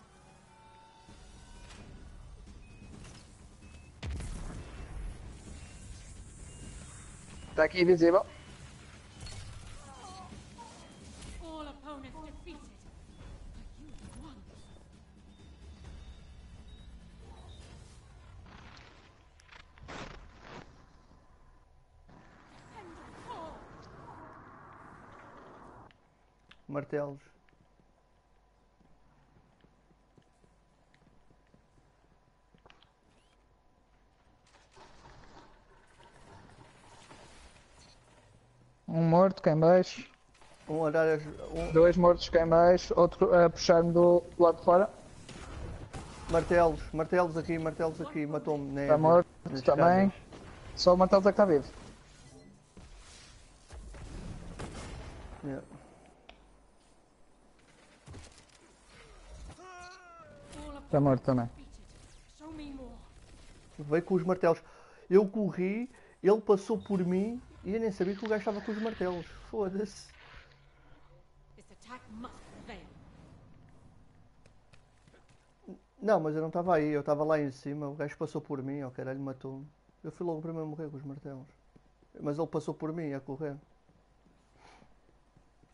Está aqui invisível. All opponents defeated. But you won. End all. Martelos. Um morto cá em baixo. Um a dar as. Um, Dois mortos cá em baixo. Outro a puxar-me do lado de fora. martelos, martelos aqui, martelos aqui. Matou-me na Está heavy, morto nas também. escadas. Só o Martelos é que está vivo. Yeah. All Está morto também. defeated. Show me more. Veio com os martelos. Eu corri, ele passou por mim e eu nem sabia que o gajo estava com os martelos. Foda-se. This attack must prevail. Não, mas eu não estava aí, eu estava lá em cima. O gajo passou por mim, ó caralho, matou-me. Eu fui logo o primeiro a morrer com os martelos. Mas ele passou por mim a correr.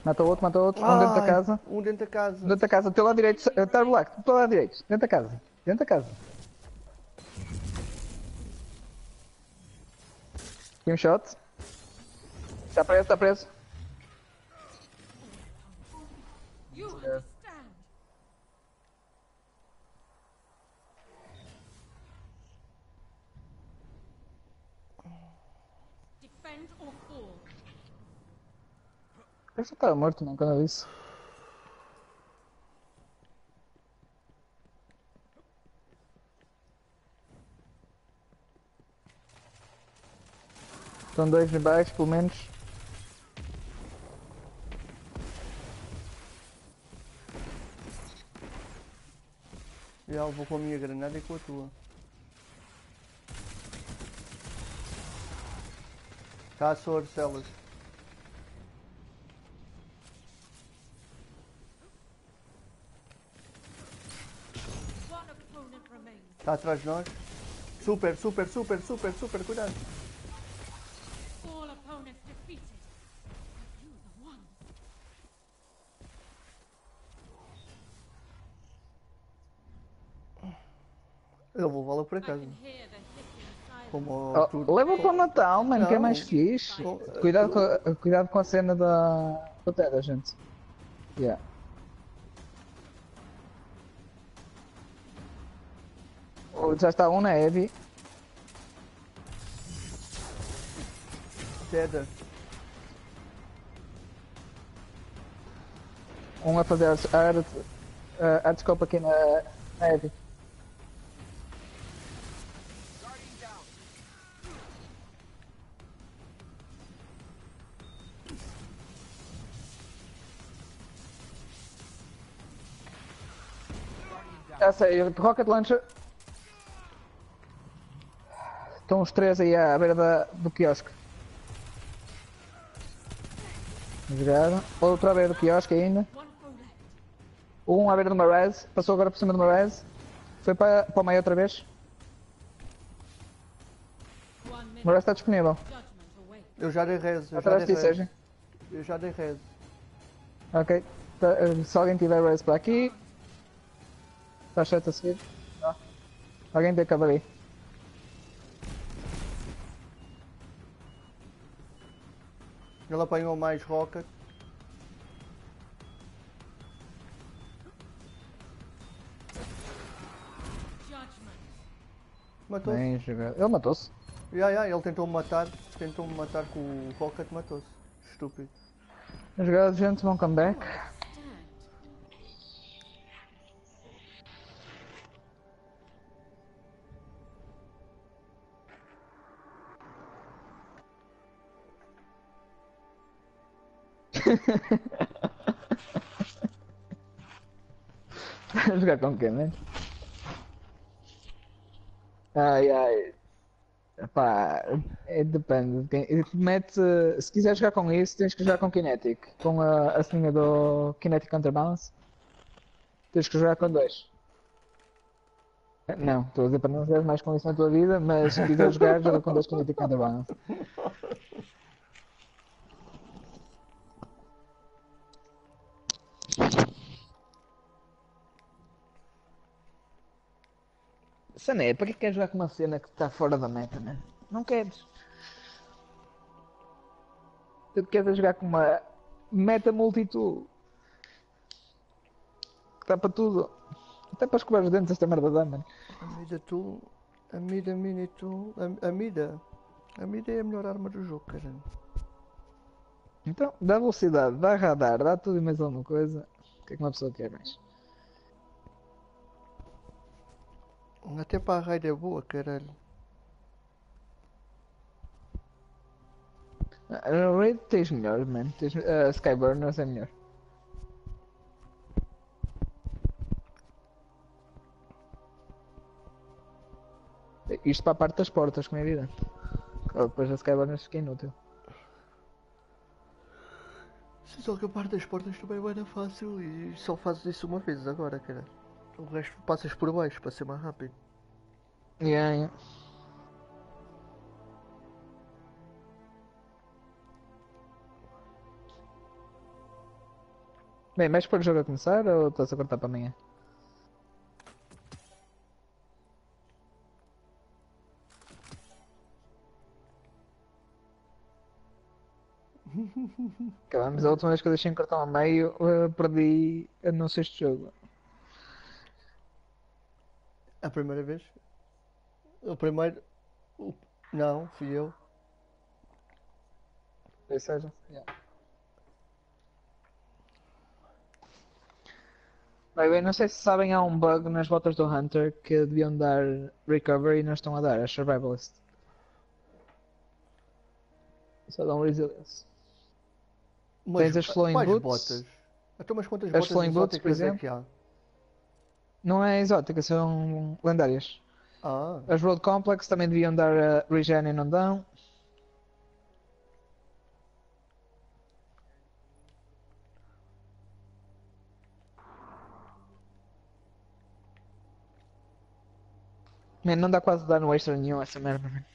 Mata outro, mata outro. Um dentro da Ai, casa. Um dentro da Um casa. dentro da casa. Do teu lado direito. Está do lado. Do teu lado direito. Dentro da casa. Dentro da casa. Team shot. Está preso, está preso. You understand. Defend or fall. Eu já estava morto, não, quando eu disse. Estão dois baixo, pelo menos. Já, eu vou com a minha granada e com a tua. Está a soar celas. One opponent remains. Está atrás de nós. Super, super, super, super, super, cuidado. All opponents defeated. Are you the one? Eu vou levá-la para I casa. can hear the hissing silence. Como Oh, tu- leva para o Natal, mano, que é mais Não. fixe. Com- Cuidado com, a, cuidado com a cena da. do Teda, gente. Yeah. Oh, já está um na Heavy. Tether. Um a fazer a art, a art scope aqui na, na Heavy. Guardian down. Guardian down. Já sei, Rocket Launcher. Estão os três aí à beira da, do quiosque. Jogaram. Outro à beira do quiosque ainda. One foe left. Um à beira do Maraz. Passou agora por cima do Maraz. Foi para, para o meio outra vez. One O minute. Maraz está disponível. Judgment away. Eu já dei res. Eu já Atrás de dei ti, res. Sérgio. Eu já dei res. Ok. Tá, eh, se alguém tiver res para aqui. Está certo a seguir. Não. Alguém tem cover aí. Ele apanhou mais rocket. Judgment. Matou-se. Bem jogado. Ele matou-se. Ya, ya, ele tentou-me matar. Tentou-me matar com o rocket, matou-se. Estúpido. Bem jogado, gente. Bom comeback. Stand. Jogar com quem, né? Ai ai. Pá, é, depende. de quem- Mete, se quiser jogar com isso, tens que jogar com Kinetic. Com a, a linha do Kinetic Counterbalance. Tens que jogar com dois. Não, estou a dizer para não jogar mais com isso na tua vida, mas se quiser jogar, joga com dois Kinetic Counterbalance. Cena é, para que queres jogar com uma cena que está fora da meta, né? Não queres. Tu queres é jogar com uma meta multitool. Que dá para tudo. Até para escovar os dentes esta merda dá, mano. A mida tool. A mida mini tool. A, a mida. A mida é a melhor arma do jogo, caramba. Então, dá velocidade, dá radar, dá tudo e mais alguma coisa. O que é que uma pessoa quer mais? Até para a raid é boa, caralho. Ah, no Raid tens melhor, mano. Tens, uh, Skyburners é melhor. Isto para a parte das portas, como é evidente. Claro, depois a Skyburners fica inútil. Se só que a parte das portas também não era fácil e só fazes isso uma vez agora, caralho. O resto passas por baixo para ser mais rápido. Yeah, yeah. Bem, mas para o jogo a começar ou estás a cortar para amanhã? Acabamos a última vez que eu deixei em cartão a meio, eh, perdi anúncio este jogo. A primeira vez? O primeiro. o- Não, fui eu. Ou seja, yeah. Bem, bem, não sei se sabem, há um bug nas botas do Hunter que deviam dar recovery e não estão a dar, as survivalist. Só dão resilience. Mas Tens as flowing quais boots? botas? Então, mas quantas As botas flowing boots, por exóticas é exemplo? que há? Não é exótica, são lendárias. Ah, As Road Complex também deviam dar uh, regen e não dão. Man, não dá quase dano extra nenhum essa merda. Man.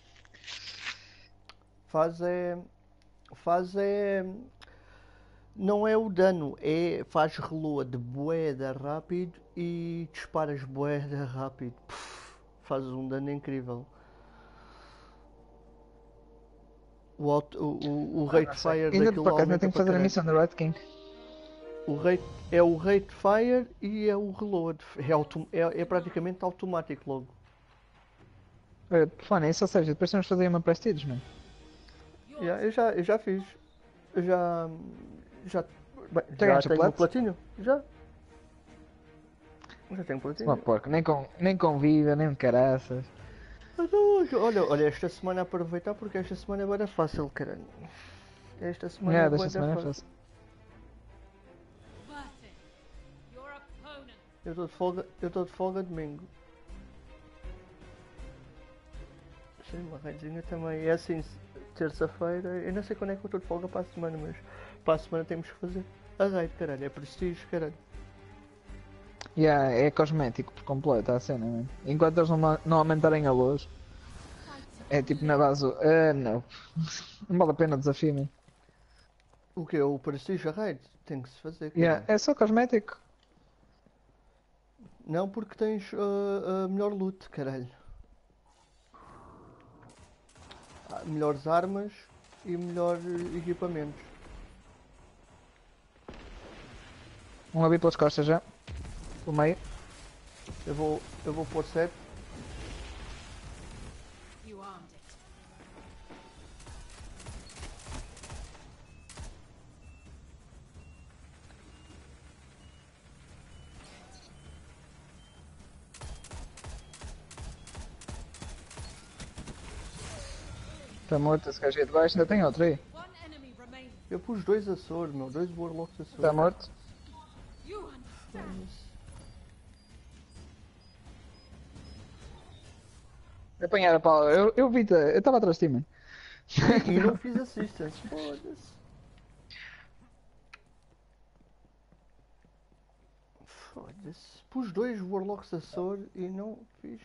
faz é. Faz é. Não é o dano, é. Faz reload boeda rápido e disparas boeda rápido. Pff, faz um dano incrível. O, auto, o, o, o rate fire Ainda daquilo por acaso ainda aumenta tenho que para fazer a caralho. missão do Red King. O rate, é o rate fire e é o reload. É, autom, é, é praticamente automático logo. Olha, por falar nisso, ou seja, depois temos de fazer uma Prestige, mano. Yeah, eu, já, eu já fiz. Eu já. Já, bem, Já já ganhaste o tenho o plat? platino. Já. Já tenho platino. Uma porca, nem com, nem com vida, nem caraças. Mas hoje, olha, olha, esta semana aproveitar porque esta semana é bem fácil, caralho. Esta semana É, é desta bué da semana é fácil. fácil. Mercy, your opponent. Eu estou de folga, eu estou de folga domingo. Sim, uma raidinha também. É assim, terça-feira. Eu não sei quando é que eu estou de folga para a semana, mas para a semana temos que fazer a raid, caralho. É prestígio, caralho. Yeah, é cosmético por completo a cena, mano. Enquanto eles não, ma- não aumentarem a luz, é tipo na base. Ah, não. Não vale a pena o desafio, mano. O que? O prestígio a raid? Tem que se fazer, caralho. Yeah, é só cosmético. Não porque tens uh, uh, melhor loot, caralho. Há melhores armas e melhores equipamentos. Um a vir pelas costas já. Pelo meio. Eu vou, eu vou pôr sete. You armed it. Está morto esse gajo aí de baixo, ainda tem outro aí. One enemy remains. Eu pus dois Açores, meu. Dois Warlocks Açores. Está morto. You understand? Apanhar a pala. Eu, eu vi-te, eu estava atrás de ti, mano. E não fiz assistance. Foda-se. Foda-se. Pus dois Warlocks Açores e não fiz.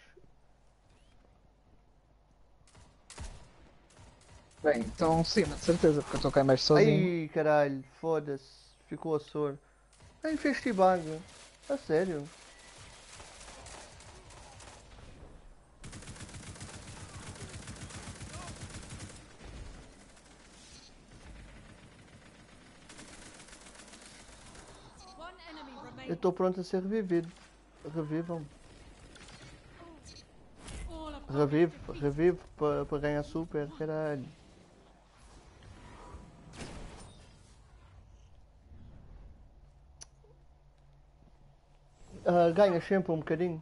Bem, estão cima, de certeza, porque eu estou cá mais sozinho. Ai, caralho. Foda-se. Ficou Açor. Ai, fez T-Bag. A sério. One enemy Eu remains. estou pronto a ser revivido. Revivam-me. All of Revive, revive para pa ganhar super, caralho. Ah, ganhas sempre um bocadinho.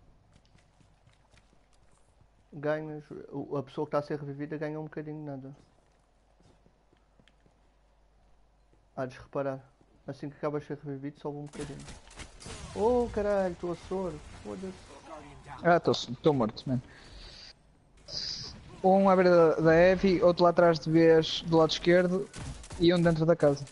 Ganhas. o- A pessoa que está a ser revivida ganha um bocadinho de nada. Há de reparar. Assim que acabas de ser revivido, sobe um bocadinho. Oh caralho, estou a soro. Foda-se. Ah, estou morto, mano. Um à beira da, da Heavy, outro lá atrás de vez do lado esquerdo e um dentro da casa.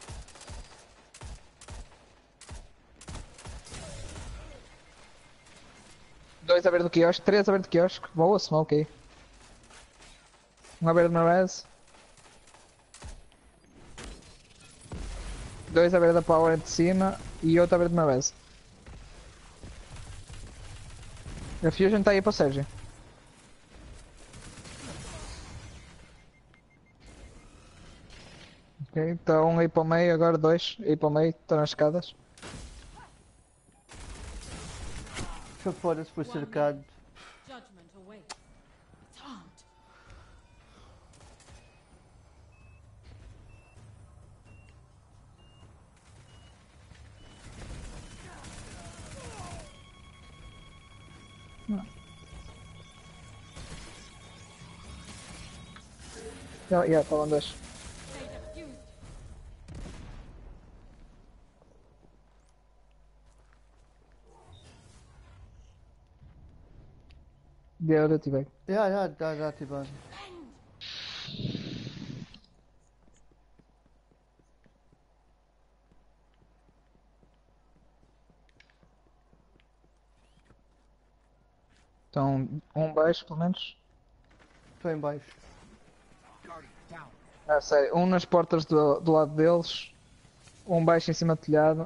Dois à beira do quiosque, três à beira do quiosque. Boa, smoke aí. Um à beira do meu res. Dois à beira da power de cima. E outra vez de uma vez. A Fusion está aí para o Sérgio. Ok, está um aí para o meio, agora dois aí para o meio, estão nas escadas. Deixa fora se foi cercado. Judgment awaits. It's armed. Já, já, estavam dois. They defused. Já, eu tive. Já, já, já, já ativado. Então, um baixo pelo menos. Estou em baixo. Guardian down. Ah, sério, um nas portas do, do lado deles, um baixo em cima do telhado.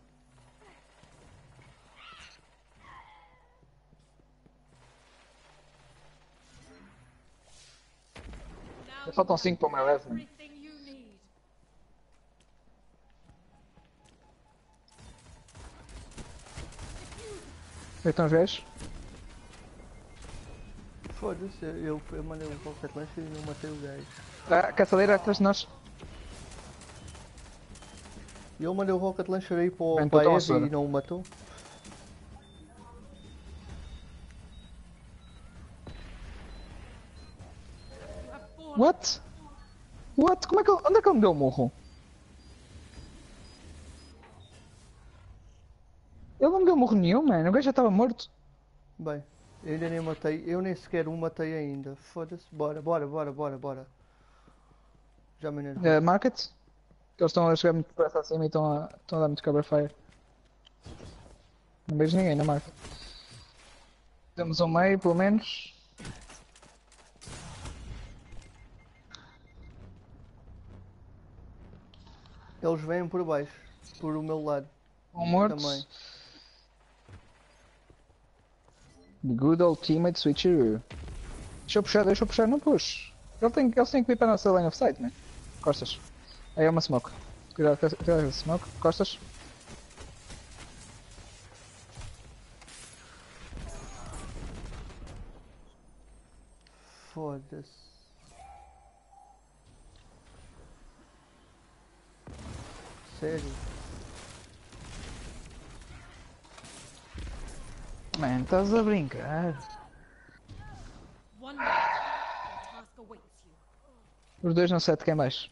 Now Faltam cinco para o meu level. everything you need. Onde estão os gajos? Foda-se, eu, eu mandei um qualquer lanche e não matei o gajo. Ah, a caçadeira atrás de nós. E eu mandei o Rocket Launcher aí para o Bem, para a então, Eve Sora. e não o matou. You have fallen. What? What? Como é que ele... Onde é que ele me deu o morro? Ele não me deu morro nenhum, mano. O gajo já estava morto. Bem, eu ainda nem matei, eu nem sequer o matei ainda. Foda-se, bora, bora, bora, bora, bora. Já me enervou. Uh, market. Eles estão a chegar muito depressa acima e estão a, estão a dar muito cover fire. Não vejo ninguém na market. Temos um meio, pelo menos. Eles vêm por baixo, por o meu lado. Um morto. Também. The good old teammate switcheroo. Deixa eu puxar, deixa eu puxar, não push. Ele tem, eles têm que vir para a nossa line of sight, man. Costas. Aí é uma smoke. Cuidado com a- cuidado com a smoke. Costas. Foda-se. Sério? Man, estás a brincar. One minute. Your task awaits you. Os dois não sete, quem mais?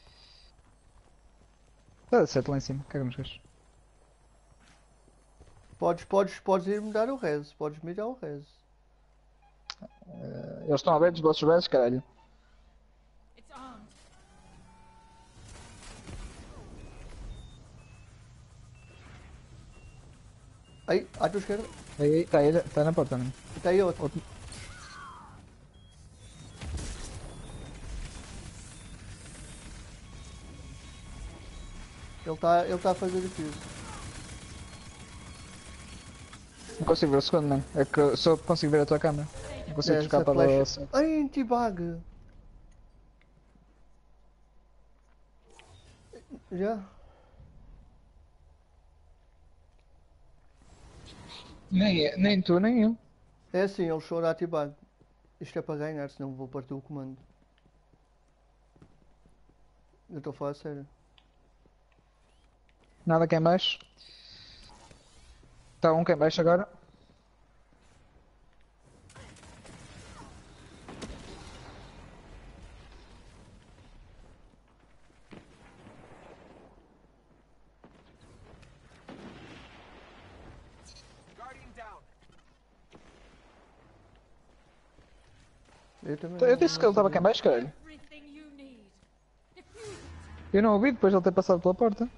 Está a sete lá em cima, caga nos gajos. Podes, podes, podes ir me dar o res, podes me dar o res. Eles estão a ver dos vossos vezes, caralho. It's armed. Aí, à tua esquerda. Aí, aí, está ele, está na porta, mano. Está aí outro. Outro. Ele está ele tá a fazer defuse. Não consigo ver o segundo, mano. É que eu só consigo ver a tua câmera. Não consigo É, trocar essa para o... flecha. Ai, anti-bug. Já? Nem, nem tu, nem eu. É assim, eles foram ativar. Isto é para ganhar, senão vou partir o comando. Eu estou a falar a sério. Nada quem baixo. Está um quem baixo agora. Guardian down. Eu também Eu não- disse que não ele estava sabia. quem baixo, caralho. Everything you need. Defuse it. Eu não ouvi depois de ele ter passado pela porta.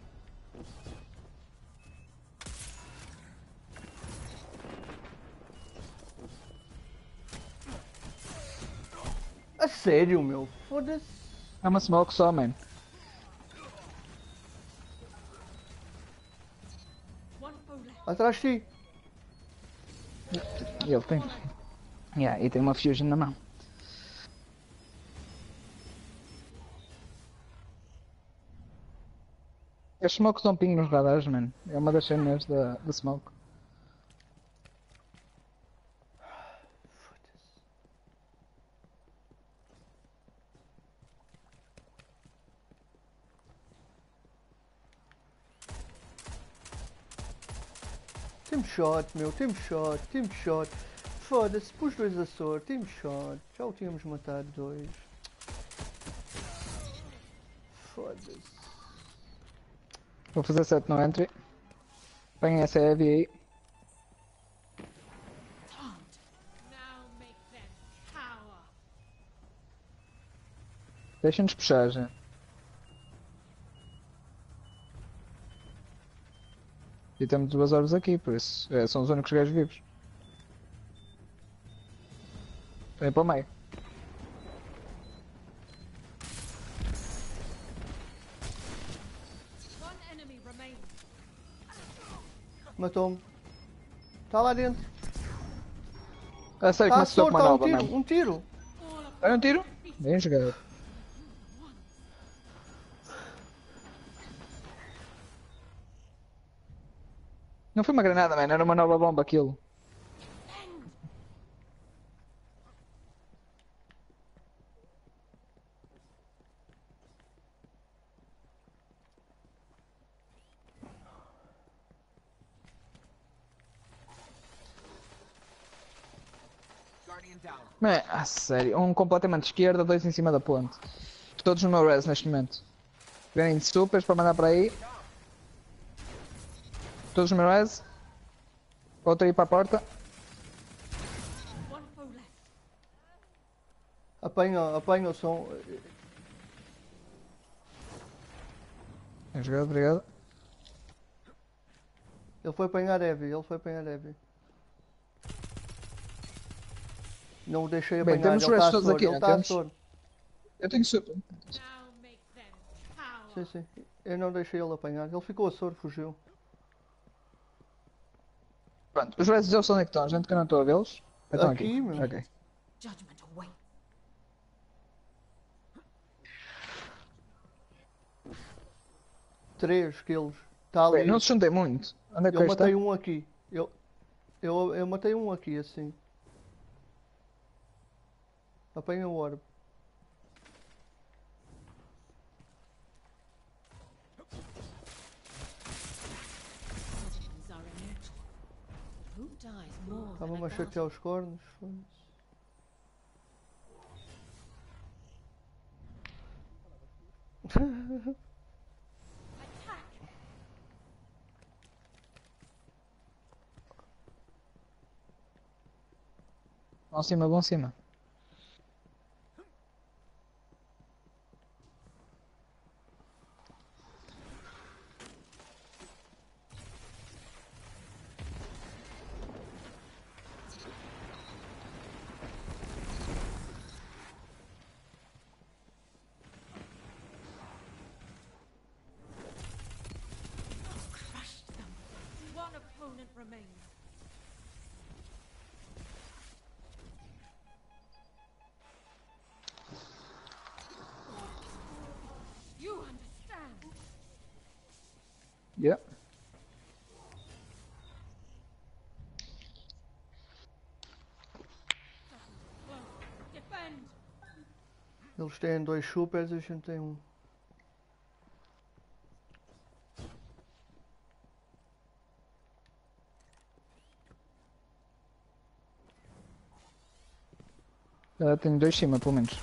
A sério, meu? Foda-se. É uma smoke só, man. Atrás de ti. E ele tem. Yeah, e tem uma fusion na mão. As smokes dão ping nos radares, mano. É uma das cenas da, da smoke. Team shot, meu, team shot, team shot. Foda-se, pus dois a sword, team shot. Já o tínhamos matado dois. Foda-se. Vou fazer set no entry. Põe essa heavy aí. Now make them cower. Deixa-nos puxar, já. E temos duas horas aqui, por isso é, são os únicos gajos vivos. Vem para o meio. One enemy remains. Matou-me. Está lá dentro. Ah, sei, Está a começou sword, com uma está um nova, tiro, mano. um tiro. All of Vai um tiro? Bem jogado. Não foi uma granada, mano, era uma nova bomba aquilo. Guardian down. Mano, a sério, um completamente de esquerda, dois em cima da ponte. Todos no meu res neste momento. Vêm supers para mandar para aí. Todos no meu res. Outro aí para a porta. one foe left. Apanha, apanha o som. Bem jogado, obrigado. Ele foi apanhar heavy, ele foi apanhar heavy. Não o deixei Bem, apanhar, temos ele está a restos sword, aqui, ele não está a temos? sword. Eu tenho super. Now make them cower. Sim, sim. Eu não deixei ele apanhar, ele ficou a sword, fugiu. Pronto, os reses deles onde é que estão? Gente que eu não estou a vê-los. Estão aqui. Aqui, meu. Ok. Judgment away. Três kills. Está Bem, ali. não se juntei muito. Onde é que Eu eu matei estou? um aqui. Eu, eu, eu matei um aqui assim. Apanha o orb. These are immortal. Who dies more than Estava-me a a chatear guardian? os cornos. foda-se. Attack! Vão cima, vão cima. Crushed them. One opponent remains. You understand. Yeah. Close. Defend. Eles têm dois supers e a gente tem um. Já tenho dois cima, pelo menos.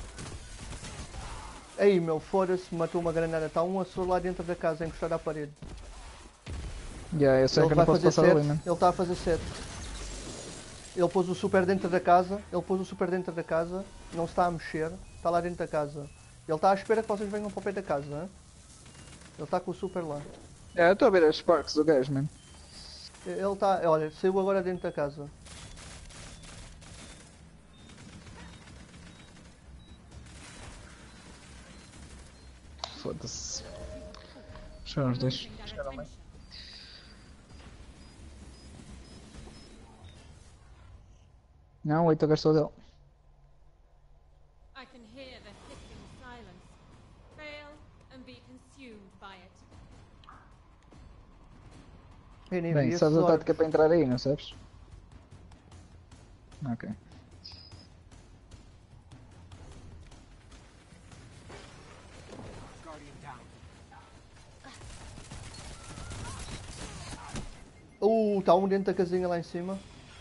Ei meu, foda-se, matou uma granada. Está um açor lá dentro da casa, encostado à parede. Yeah, eu sei Ele que eu vai não posso fazer passar sete. ali, mano. Ele está a fazer sete. Ele pôs o super dentro da casa. Ele pôs o super dentro da casa. Não se está a mexer. Está lá dentro da casa. Ele está à espera que vocês venham para o pé da casa. Hein? Ele está com o super lá. Yeah, eu estou a ver as sparks do gajo, mano. Ele está. Olha, saiu agora dentro da casa. Foda-se. Puxaram os dois. Losing their Puxaram bem. attention. Não, o Heitor gastou dele. I can hear the hissing silence. Fail and be consumed by it. Eu nem Bem, vi sabes esses a tática orbes. para entrar aí, não sabes? Ok. Guardian down. Uh, está um dentro da casinha lá em cima.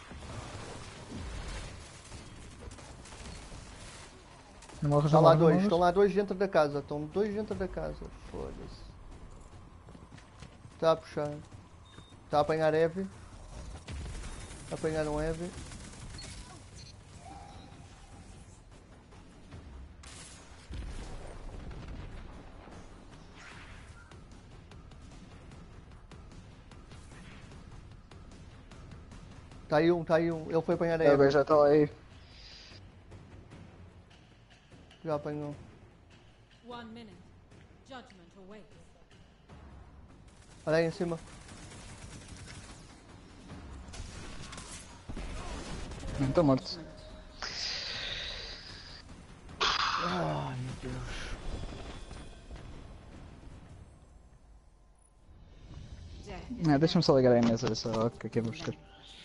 Não morres, Estão não lá morres, não dois, morres. estão lá dois dentro da casa. Estão dois dentro da casa. Foda-se. Está a puxar. Está a apanhar Heavy. Está a apanhar um Heavy. Está aí um, está aí um. Ele foi apanhar a É, o gajo Heavy. já está lá aí. Já apanhou. One minute. Judgment awaits. Olha aí em cima. Não estou morto. Ai meu Deus. Death. Não, deixa-me só ligar aí a mesa, só o que é que eu vou buscar.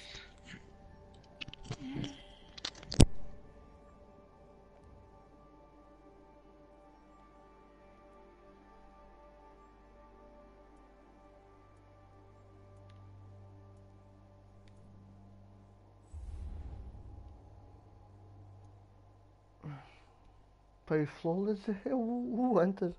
Pai, Flawless é o, o Hunter.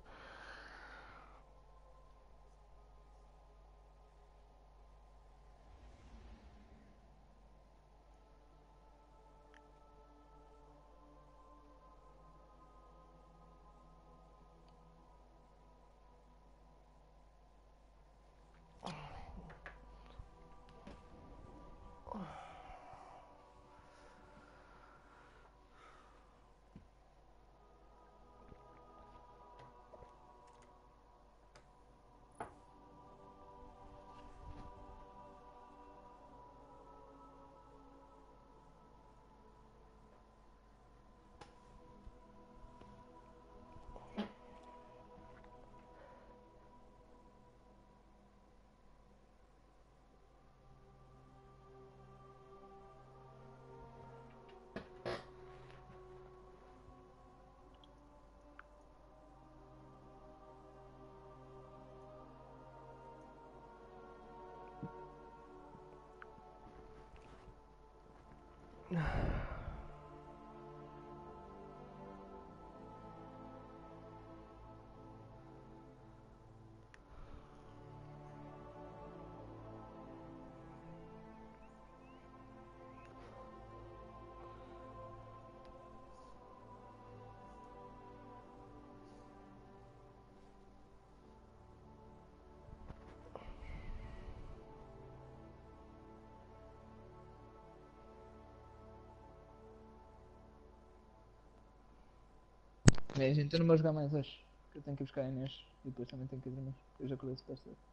Bem, gente, eu não vou jogar mais hoje. Porque eu tenho que ir buscar a Inês e depois também tenho que ir dormir. Eu já acordei super cedo.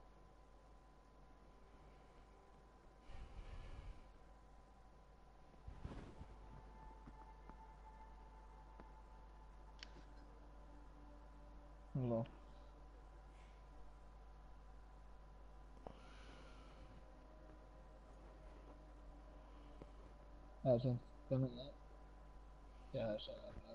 Lol. Ah, gente, também é. Já, já.